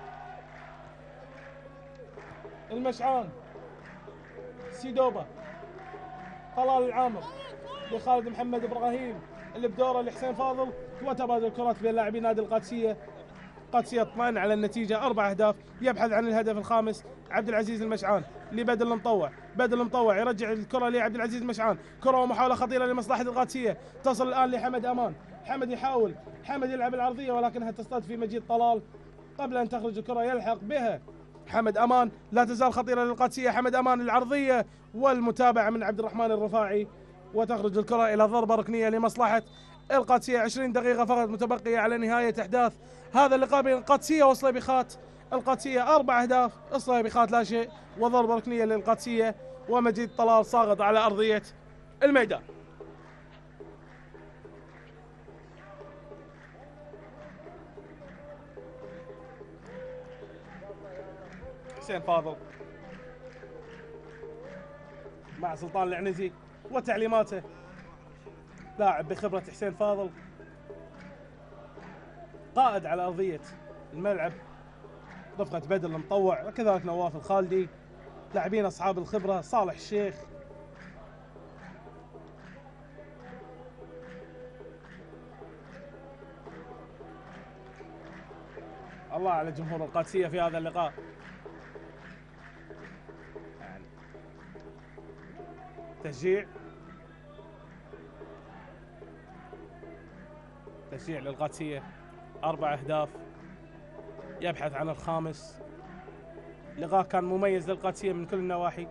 المشعان سيدوبا، طلال العامر لخالد محمد إبراهيم اللي بدوره لحسين فاضل، وتبادل الكرات بين لاعبي نادي القادسية. القادسية اطمئن على النتيجة 4 أهداف، يبحث عن الهدف الخامس عبد العزيز المشعان لبدل المطوع، بدل المطوع يرجع الكرة لعبد العزيز المشعان، كرة ومحاولة خطيرة لمصلحة القادسية، تصل الآن لحمد أمان، حمد يحاول، حمد يلعب العرضية ولكنها تصطاد في مجيد طلال قبل أن تخرج الكرة، يلحق بها حمد أمان، لا تزال خطيرة للقادسية، حمد أمان العرضية والمتابعة من عبد الرحمن الرفاعي، وتخرج الكرة إلى ضربة ركنية لمصلحة القادسية. 20 دقيقة فقط متبقية على نهاية أحداث هذا اللقاء بين القادسية والصليبيخات. القادسية 4 أهداف، الصليبيخات لا شيء، وضربة ركنية للقادسية، ومجيد طلال ساقط على أرضية الميدان. حسين فاضل مع سلطان العنزي وتعليماته، لاعب بخبرة حسين فاضل، قائد على أرضية الملعب، رفقة بدر المطوع وكذلك نواف الخالدي، لاعبين أصحاب الخبرة، صالح الشيخ. الله على جمهور القادسية في هذا اللقاء، يعني تشجيع للقادسية. 4 أهداف، يبحث عن الخامس. لقاء كان مميز للقادسية من كل النواحي،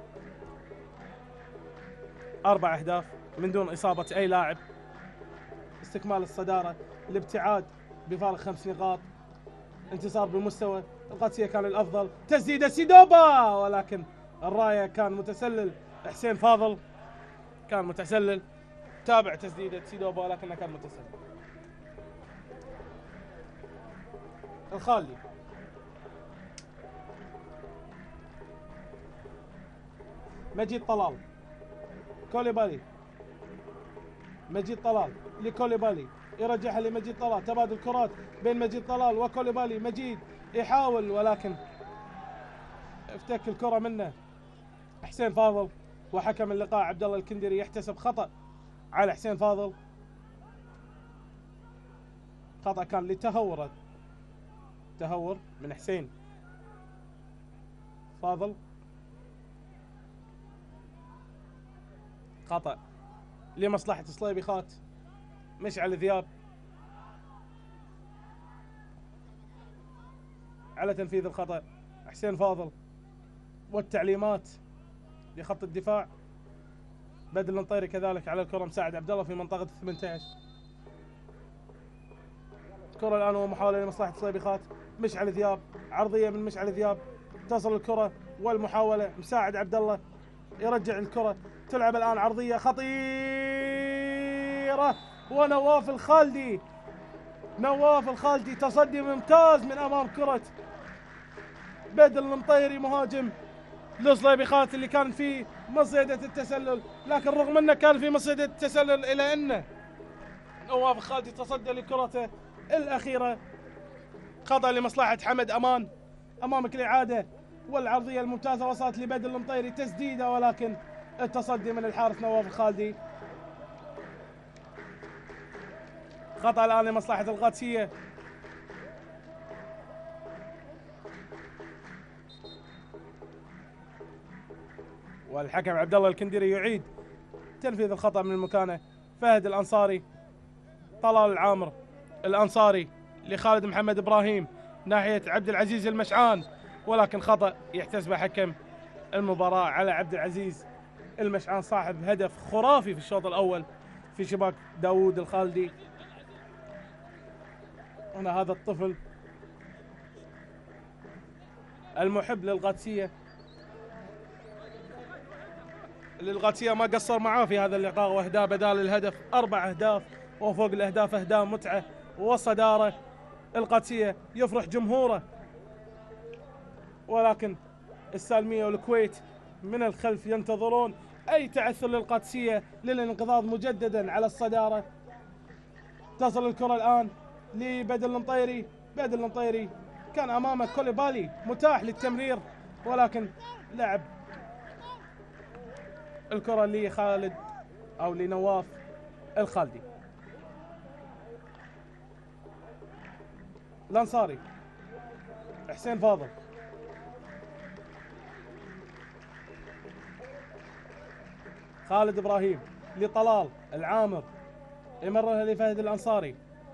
4 أهداف من دون إصابة أي لاعب، استكمال الصدارة، الابتعاد بفارق 5 نقاط، انتصار بمستوى القادسية كان الأفضل. تسديدة سيدوبا، ولكن الراية كان متسلل، حسين فاضل كان متسلل، تابع تسديدة سيدوبا ولكنها كان متسلل. الخالدي مجيد طلال، كوليبالي، مجيد طلال لكوليبالي، يرجعها لمجيد طلال، تبادل كرات بين مجيد طلال وكوليبالي، مجيد يحاول ولكن افتك الكرة منه حسين فاضل، وحكم اللقاء عبد الله الكندري يحتسب خطأ على حسين فاضل، خطأ كان لتهور من حسين فاضل، خطأ لمصلحة الصليبيخات. مشعل ذياب على تنفيذ الخطأ، حسين فاضل والتعليمات لخط الدفاع، بدل المطيري كذلك على الكرة، مساعد عبد الله في منطقة 18. الكرة الآن ومحاولة لمصلحة الصليبيخات، مشعل ذياب، عرضية من مشعل ذياب، تصل الكرة والمحاولة، مساعد عبد الله يرجع الكرة، تلعب الآن عرضية خطيرة، ونواف الخالدي تصدي ممتاز من أمام كرة بدل المطيري مهاجم للصليبيخات اللي كان في مصيدة التسلل، لكن رغم أنه كان في مصيدة التسلل إلا أنه نواف الخالدي تصدى لكرته الأخيرة، خطأ لمصلحة حمد أمان. أمامك الإعادة والعرضية الممتازة وصلت لبدر المطيري، تسديدة ولكن التصدي من الحارس نواف الخالدي. خطأ الآن لمصلحة القادسية. والحكم عبد الله الكنديري يعيد تنفيذ الخطأ من مكانه. فهد الأنصاري، طلال العامر الأنصاري لخالد محمد إبراهيم ناحية عبد العزيز المشعان، ولكن خطأ يحتسبه حكم المباراة على عبد العزيز المشعان صاحب هدف خرافي في الشوط الأول في شباك داوود الخالدي. هنا هذا الطفل المحب للقادسية اللي القادسية ما قصر معاه في هذا اللقاء، واهداه بدال الهدف 4 أهداف، وفوق الأهداف أهداف متعة وصدارة. القادسية يفرح جمهوره، ولكن السالمية والكويت من الخلف ينتظرون أي تعثر للقادسية للانقضاض مجددا على الصدارة. تصل الكرة الآن لبدر المطيري. بدر المطيري كان أمامه كوليبالي متاح للتمرير، ولكن لعب الكرة لخالد أو لنواف الخالدي. الأنصاري، حسين فاضل، خالد إبراهيم لطلال العامر، يمررها لفهد الأنصاري.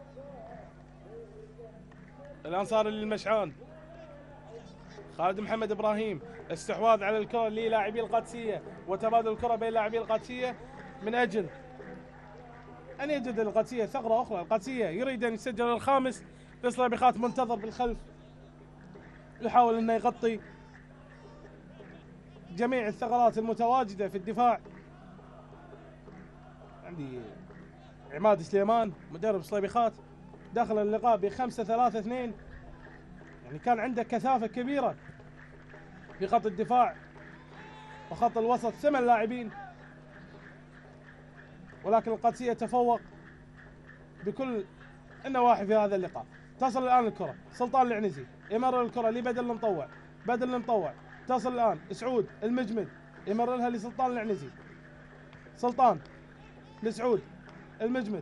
الأنصاري للمشعان، خالد محمد إبراهيم، استحواذ على الكرة للاعبي القادسية وتبادل الكرة بين لاعبي القادسية من أجل أن يجد القادسية ثغرة أخرى. القادسية يريد أن يسجل الخامس، الصليبيخات منتظر بالخلف يحاول أنه يغطي جميع الثغرات المتواجدة في الدفاع. عندي عماد سليمان مدرب الصليبيخات داخل اللقاء ب5-3-2، يعني كان عنده كثافة كبيرة في خط الدفاع وخط الوسط 8 لاعبين، ولكن القادسية تفوق بكل النواحي في هذا اللقاء. تصل الآن الكرة سلطان العنزي، يمرر الكرة لبدر المطوع، بدر المطوع تصل الآن سعود المجمد، يمررها لسلطان العنزي، سلطان لسعود المجمد،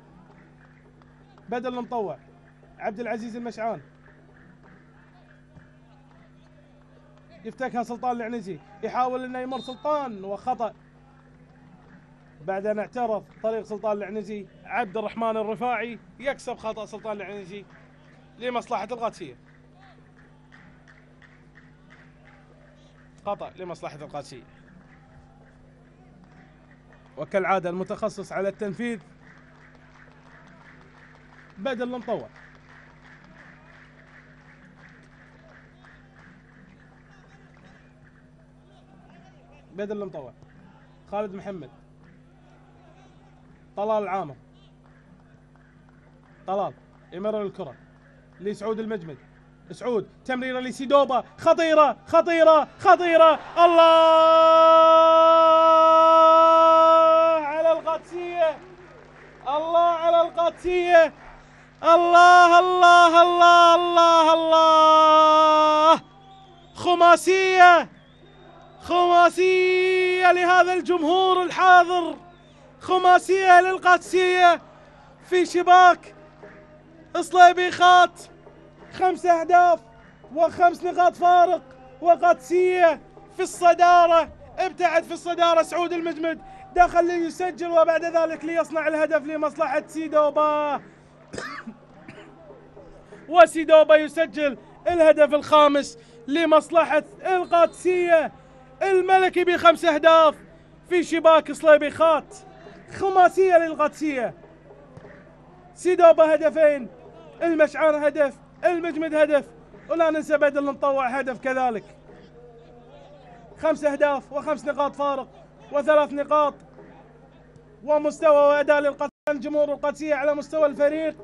بدر المطوع، عبد العزيز المشعان، يفتكها سلطان العنزي، يحاول انه يمر سلطان وخطأ بعد ان اعترض طريق سلطان العنزي. عبد الرحمن الرفاعي يكسب خطأ سلطان العنزي لمصلحة القادسية. خطأ لمصلحة القادسية، وكالعادة المتخصص على التنفيذ بدر المطوع. بدر المطوع، خالد محمد، طلال العامر، طلال يمرر الكرة لسعود المجمد، سعود تمريرة لسيدوبا خطيرة خطيرة خطيرة. الله على القادسية، الله على القادسية، الله الله الله الله الله. خماسية، خماسية لهذا الجمهور الحاضر، خماسية للقادسية في شباك صليبيخات، 5 أهداف و5 نقاط فارق، وقادسية في الصدارة. ابتعد في الصدارة سعود المجمد، دخل ليسجل وبعد ذلك ليصنع الهدف لمصلحة سيدوبا وسيدوبا يسجل الهدف الخامس لمصلحة القادسية. الملكي ب5 أهداف في شباك صليبيخات، خماسية للقادسية. سيدوبا هدفين، المشعان هدف، المجمد هدف، ولا ننسى بدر المطوع هدف كذلك. 5 أهداف و5 نقاط فارق و3 نقاط، ومستوى وأداء للجمهور القادسية على مستوى الفريق،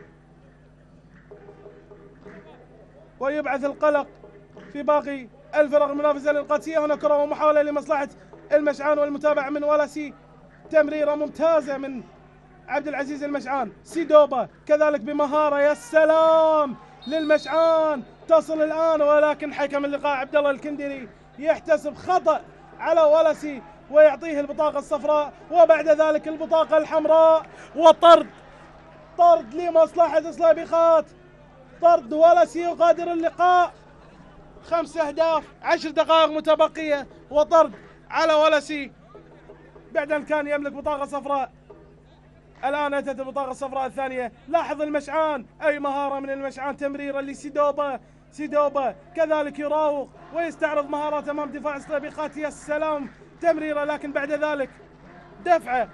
ويبعث القلق في باقي الفرق المنافسة للقادسية. هنا كرة ومحاولة لمصلحة المشعان والمتابعة من ولاسي، تمريرة ممتازة من عبد العزيز المشعان. سيدوبا كذلك بمهارة، يا سلام للمشعان، تصل الآن، ولكن حكم اللقاء عبد الله الكندري يحتسب خطأ على ولسي ويعطيه البطاقة الصفراء، وبعد ذلك البطاقة الحمراء، وطرد، طرد لمصلحة سليبيخات، طرد ولسي يغادر اللقاء. 5 أهداف، 10 دقائق متبقية، وطرد على ولسي بعد أن كان يملك بطاقة صفراء. الآن أتت البطاقة الصفراء الثانية. لاحظ المشعان، أي مهارة من المشعان، تمريرة لسيدوبا. سيدوبا كذلك يراوغ ويستعرض مهارات أمام دفاع سليبيخات، يا سلام، تمريرة، لكن بعد ذلك دفعة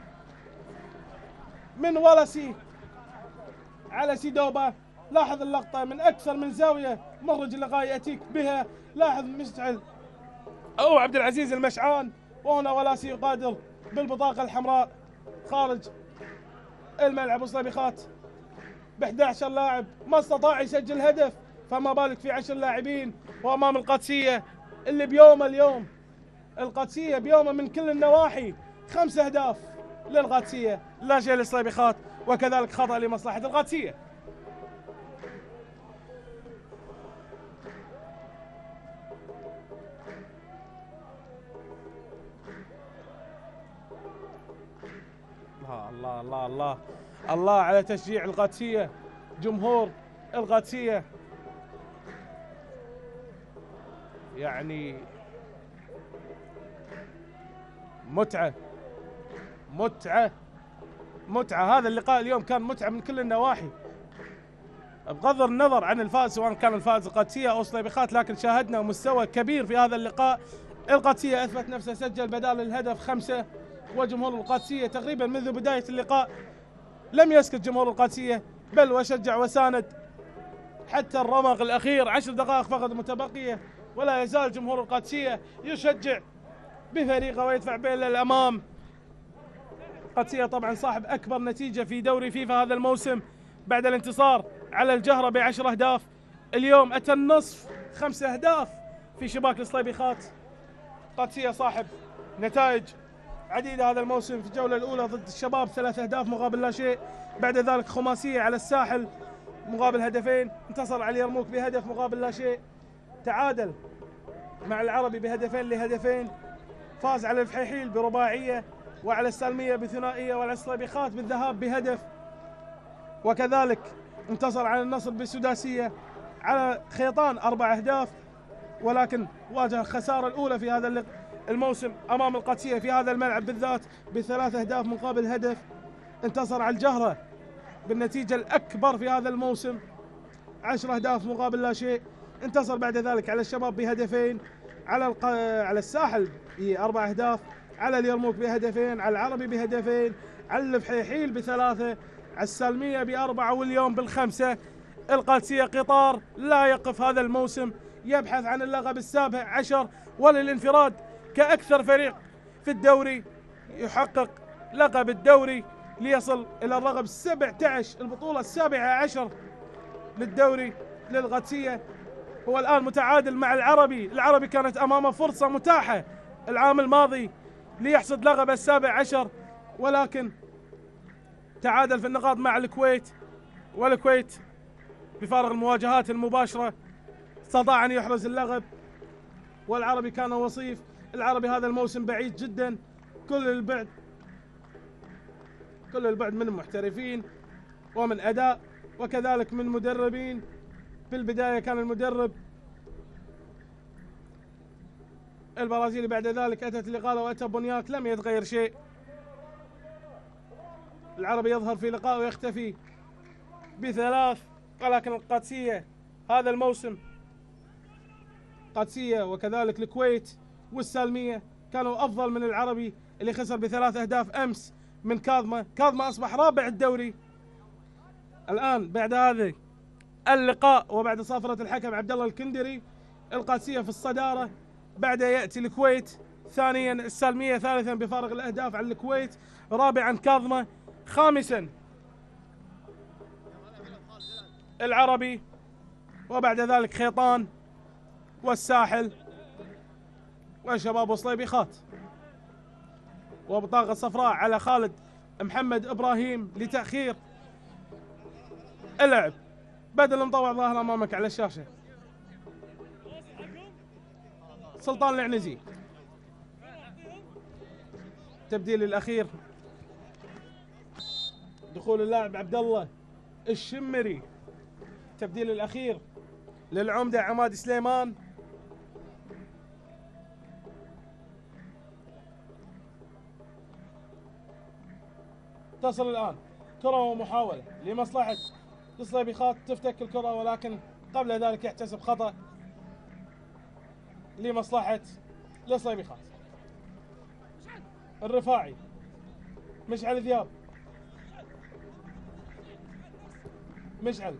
من ولسي على سيدوبا. لاحظ اللقطة من أكثر من زاوية مخرج اللقاء يأتيك بها. لاحظ مشعل أو عبد العزيز المشعان، وهنا ولسي يقادر بالبطاقة الحمراء خارج الملعب. سليبيخات ب 11 لاعب ما استطاع يسجل هدف، فما بالك في 10 لاعبين، وأمام القادسية اللي اليوم القادسية بيومه من كل النواحي. 5 أهداف للقادسية، لا شيء للسليبيخات، وكذلك خطأ لمصلحة القادسية. الله الله الله الله على تشجيع القادسية، جمهور القادسية يعني متعة متعة متعة. هذا اللقاء اليوم كان متعة من كل النواحي، بغض النظر عن الفائز سواء كان الفائز القادسية أو سليبيخات، لكن شاهدنا مستوى كبير في هذا اللقاء. القادسية أثبت نفسه، سجل بدال الهدف 5، وجمهور القادسية تقريبا منذ بداية اللقاء لم يسكت جمهور القادسية، بل وشجع وساند حتى الرمق الأخير. 10 دقائق فقط متبقية، ولا يزال جمهور القادسية يشجع بفريقه ويدفع به للأمام. القادسية طبعا صاحب أكبر نتيجة في دوري فيفا هذا الموسم بعد الانتصار على الجهرة ب10 أهداف. اليوم أتى النصف 5 أهداف في شباك السليبيخات. القادسية صاحب نتائج عديدة هذا الموسم، في الجولة الأولى ضد الشباب 3 أهداف مقابل لا شيء، بعد ذلك خماسية على الساحل مقابل هدفين، انتصر على اليرموك بهدف مقابل لا شيء، تعادل مع العربي بهدفين لهدفين، فاز على الفحيحيل برباعية، وعلى السالمية بثنائية، وعلى السليبيخات بالذهاب بهدف، وكذلك انتصر على النصر بالسداسية، على خيطان 4 أهداف، ولكن واجه الخسارة الأولى في هذا الموسم أمام القادسية في هذا الملعب بالذات ب3 أهداف مقابل هدف. انتصر على الجهرة بالنتيجة الأكبر في هذا الموسم 10 أهداف مقابل لا شيء. انتصر بعد ذلك على الشباب بهدفين، على الساحل ب4 أهداف، على اليرموك بهدفين، على العربي بهدفين، على الفحيحيل ب3، على السالمية ب4، واليوم بال5. القادسية قطار لا يقف هذا الموسم، يبحث عن اللقب ال17 وللانفراد كأكثر فريق في الدوري يحقق لقب الدوري ليصل إلى الرقم 17، البطولة 17 للدوري للقادسية. هو الآن متعادل مع العربي كانت أمامه فرصة متاحة العام الماضي ليحصد لقب ال17، ولكن تعادل في النقاط مع الكويت، والكويت بفارق المواجهات المباشرة استطاع أن يحرز اللقب، والعربي كان وصيف. العربي هذا الموسم بعيد جدا، كل البعد من محترفين ومن أداء، وكذلك من مدربين. في البداية كان المدرب البرازيلي، بعد ذلك أتت الإقالة وأتى بونياك، لم يتغير شيء. العربي يظهر في لقاء ويختفي ب3، ولكن القادسية هذا الموسم، القادسية وكذلك الكويت والسالمية كانوا أفضل من العربي اللي خسر ب3 أهداف أمس من كاظمة أصبح رابع الدوري. الآن بعد هذا اللقاء وبعد صافرة الحكم عبد الله الكندري، القادسية في الصدارة، بعدها يأتي الكويت ثانيا، السالمية ثالثا بفارق الأهداف عن الكويت، رابعا كاظمة، خامسا العربي، وبعد ذلك خيطان والساحل وشباب وسليبيخات. وبطاقة صفراء على خالد محمد إبراهيم لتأخير اللعب. بدل المطوع ظاهر أمامك على الشاشة. سلطان العنزي التبديل الأخير، دخول اللاعب عبد الله الشمري. التبديل الأخير للعمدة عماد سليمان. تصل الآن كرة ومحاولة لمصلحة الصليبيخات، تفتك الكرة ولكن قبل ذلك يحتسب خطأ لمصلحة الصليبيخات. الرفاعي مشعل ذياب، مشعل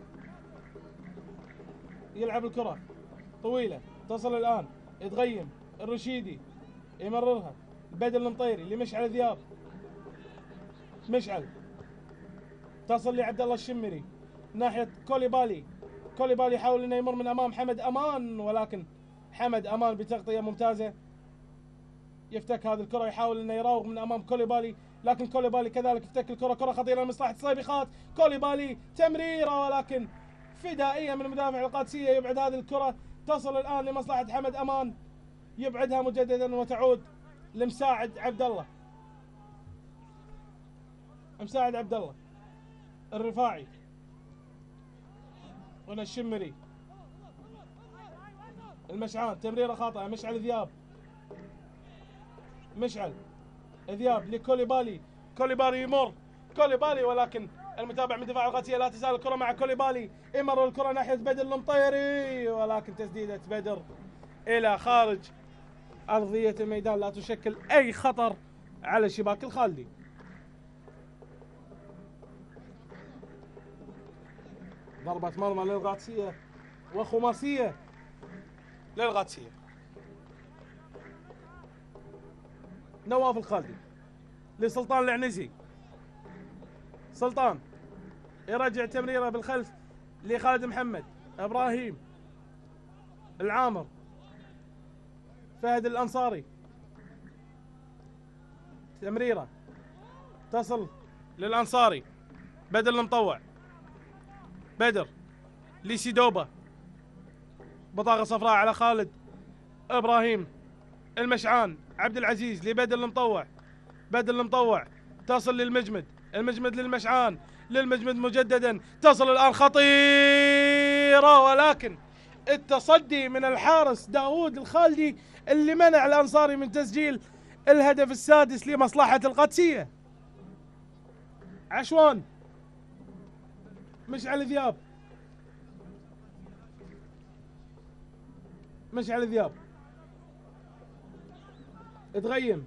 يلعب الكرة طويلة، تصل الآن يتغيم الرشيدي يمررها بدل المطيري لمشعل ذياب. مشعل تصل لعبد الله الشمري ناحية كوليبالي. كوليبالي يحاول انه يمر من امام حمد امان، ولكن حمد امان بتغطية ممتازة يفتك هذه الكرة، يحاول انه يراوغ من امام كوليبالي، لكن كوليبالي كذلك يفتك الكرة. كرة خطيرة لمصلحة الصليبيخات. كوليبالي تمريرة ولكن فدائية من مدافع القادسية يبعد هذه الكرة. تصل الآن لمصلحة حمد أمان، يبعدها مجددا وتعود لمساعد عبد الله. مساعد عبد الله الرفاعي، هنا الشمري، المشعان تمريرة خاطئة. مشعل ذياب، مشعل ذياب لكوليبالي. كوليبالي يمر كوليبالي، ولكن المتابع من دفاع القادسية لا تزال الكرة مع كوليبالي. يمر الكرة ناحية بدر المطيري، ولكن تسديدة بدر إلى خارج أرضية الميدان لا تشكل أي خطر على الشباك الخالدي. ضربة مرمى للقادسية وخماسية للقادسية. نواف الخالدي لسلطان العنزي. سلطان يرجع تمريره بالخلف لخالد محمد. ابراهيم العامر، فهد الانصاري، تمريره تصل للانصاري. بدر المطوع، بدر لسيدوبا، بطاقه صفراء على خالد ابراهيم. المشعان عبد العزيز لبدر المطوع. بدر المطوع تصل للمجمد، المجمد للمشعان، للمجمد مجددا. تصل الآن خطيرة، ولكن التصدي من الحارس داوود الخالدي اللي منع الأنصاري من تسجيل الهدف السادس لمصلحة القادسية. عشوان، مشعل ذياب، مشعل ذياب تغيم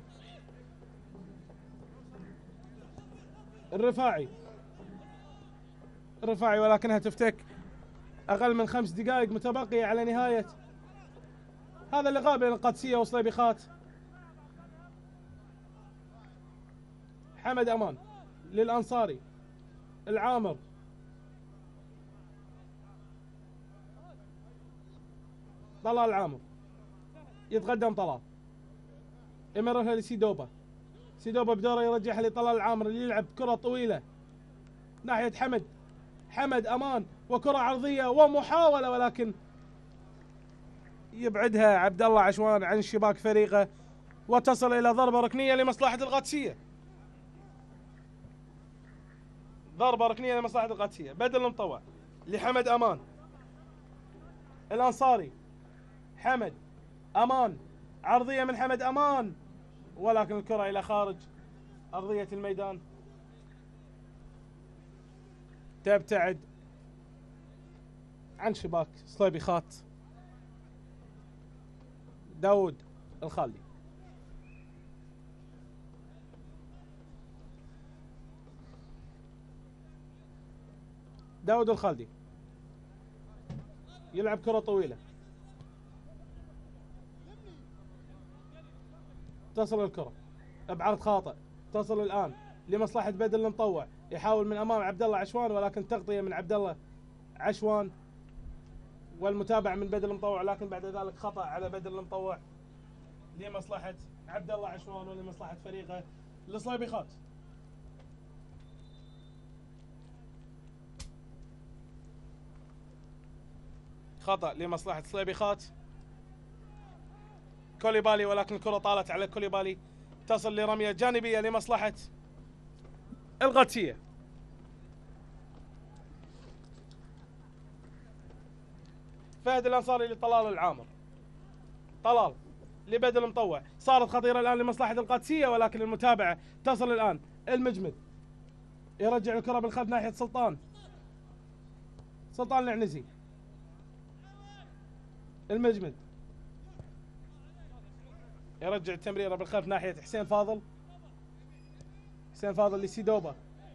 الرفاعي. الرفاعي ولكنها تفتك. أقل من 5 دقائق متبقية على نهاية هذا اللقاء بين القادسية والصليبيخات. حمد أمان للأنصاري، العامر، طلال العامر يتقدم. طلال يمررها لسيدوبا. سيدوبا بدوره يرجعها لطلال العامر اللي يلعب كرة طويلة ناحية حمد أمان، وكرة عرضية ومحاولة، ولكن يبعدها عبد الله عشوان عن شباك فريقه، وتصل إلى ضربة ركنية لمصلحة القادسية. ضربة ركنية لمصلحة القادسية. بدل المطوع لحمد أمان. الأنصاري، حمد أمان، عرضية من حمد أمان، ولكن الكرة إلى خارج أرضية الميدان، تبتعد عن شباك صليبيخات. داود الخالدي. داود الخالدي يلعب كرة طويلة، تصل الكرة ابعاد خاطئ. تصل الآن لمصلحة بدر المطوع، يحاول من امام عبد الله عشوان، ولكن تغطية من عبد الله عشوان والمتابعة من بدر المطوع، لكن بعد ذلك خطأ على بدر المطوع لمصلحة عبد الله عشوان ولمصلحة فريقه الصليبيخات. خطأ لمصلحة صليبيخات. كوليبالي، ولكن الكرة طالت على كوليبالي، تصل لرمية جانبية لمصلحة القادسية. فهد الأنصاري لطلال العامر، طلال لبدر المطوع، صارت خطيرة الآن لمصلحة القادسية، ولكن المتابعة تصل الآن. المجمد يرجع الكرة بالخلف ناحية سلطان العنزي. المجمد يرجع التمريرة بالخلف ناحية حسين فاضل لسيدوبا،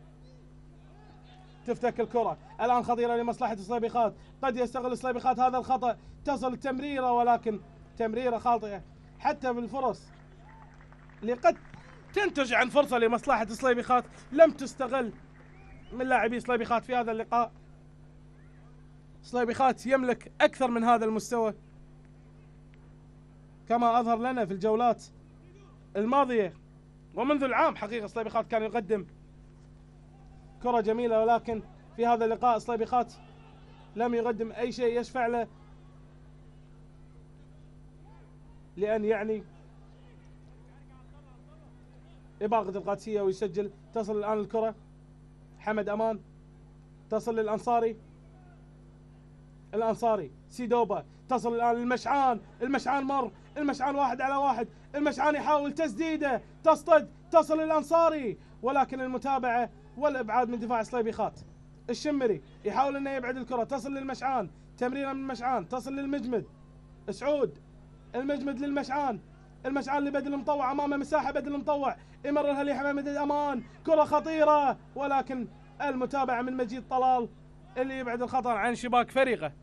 تفتك الكرة الآن خطيرة لمصلحة الصليبيخات، قد يستغل الصليبيخات هذا الخطأ، تصل التمريرة ولكن تمريرة خاطئة. حتى بالفرص اللي قد تنتج عن فرصة لمصلحة الصليبيخات لم تستغل من لاعبي صليبيخات في هذا اللقاء. صليبيخات يملك أكثر من هذا المستوى كما أظهر لنا في الجولات الماضية ومنذ العام. حقيقة صليبيخات كان يقدم كرة جميلة، ولكن في هذا اللقاء صليبيخات لم يقدم أي شيء يشفع له لأن يعني إباقة القادسية ويسجل. تصل الآن الكرة حمد أمان، تصل للأنصاري، سيدوبا، تصل الآن للمشعان، المشعان 1 على 1، المشعان يحاول تسديده، تصل للأنصاري، ولكن المتابعة والإبعاد من دفاع صليبيخات. الشمري يحاول أنه يبعد الكرة، تصل للمشعان، تمريرة من المشعان، تصل للمجمد، سعود، المجمد للمشعان، المشعان لبدل المطوع، أمامه مساحة بدل المطوع، يمررها لحمد أمان، كرة خطيرة، ولكن المتابعة من مجيد طلال اللي يبعد الخطر عن شباك فريقه.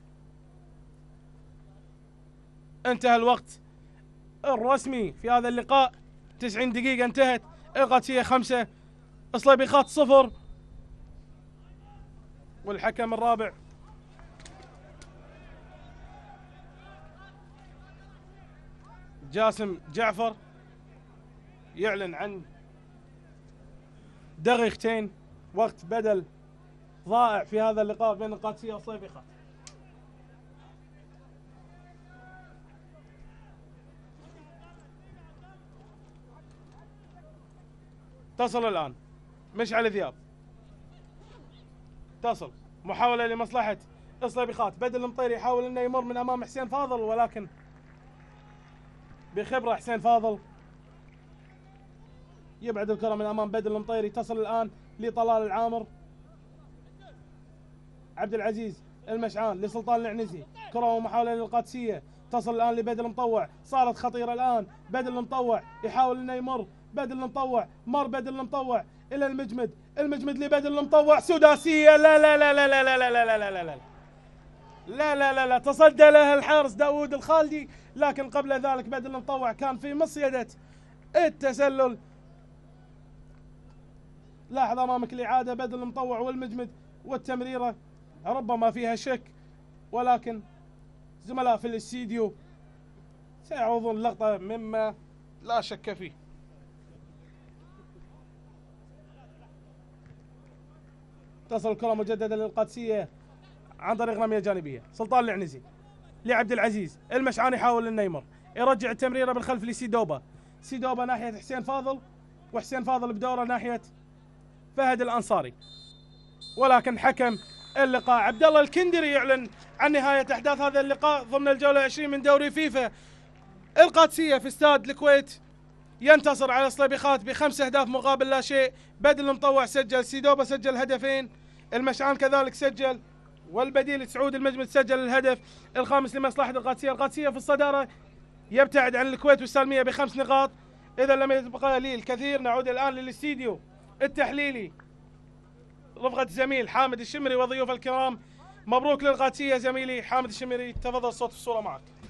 انتهى الوقت الرسمي في هذا اللقاء، 90 دقيقة انتهت، القادسية 5 صليبيخات 0. والحكم الرابع جاسم جعفر يعلن عن دقيقتين وقت بدل ضائع في هذا اللقاء بين القادسية وصليبيخات. تصل الآن مشعل ذياب، تصل محاولة لمصلحة صليبيخات، بدل المطيري يحاول انه يمر من امام حسين فاضل، ولكن بخبرة حسين فاضل يبعد الكرة من امام بدل المطيري. تصل الآن لطلال العامر، عبد العزيز المشعان لسلطان العنزي، كرة ومحاولة للقادسية، تصل الآن لبدل المطوع، صارت خطيرة الآن، بدل المطوع يحاول انه يمر، بدل المطوع مر، بدل المطوع الى المجمد لبدل المطوع، سداسية، لا لا لا لا لا لا لا لا لا لا لا لا لا لا لا، تصدى لها الحارس داوود الخالدي، لكن قبل ذلك بدل المطوع كان في مصيدة التسلل. لاحظ امامك الاعادة، بدل المطوع والمجمد، والتمريرة ربما فيها شك، ولكن زملاء في الاستديو سيعوضون اللقطة مما لا شك فيه. تصل الكرة مجددا للقادسية عن طريق رمية جانبية، سلطان العنزي لعبد العزيز، المشعان يحاول انه يمر، يرجع التمريرة بالخلف لسيدوبا، سيدوبا ناحية حسين فاضل، وحسين فاضل بدوره ناحية فهد الأنصاري، ولكن حكم اللقاء عبد الله الكندري يعلن عن نهاية أحداث هذا اللقاء ضمن الجولة 20 من دوري فيفا. القادسية في استاد الكويت ينتصر على صليبيخات ب5 أهداف مقابل لا شيء. بدل المطوع سجل، سيدوبا سجل هدفين، المشعان كذلك سجل، والبديل سعود المجمد سجل الهدف الخامس لمصلحة القادسية. القادسية في الصدارة يبتعد عن الكويت والسالمية ب5 نقاط. إذا لم يبقى لي الكثير نعود الآن للاستديو التحليلي رفقة الزميل حامد الشمري وضيوف الكرام. مبروك للقادسية زميلي حامد الشمري، تفضل الصوت في الصورة معك.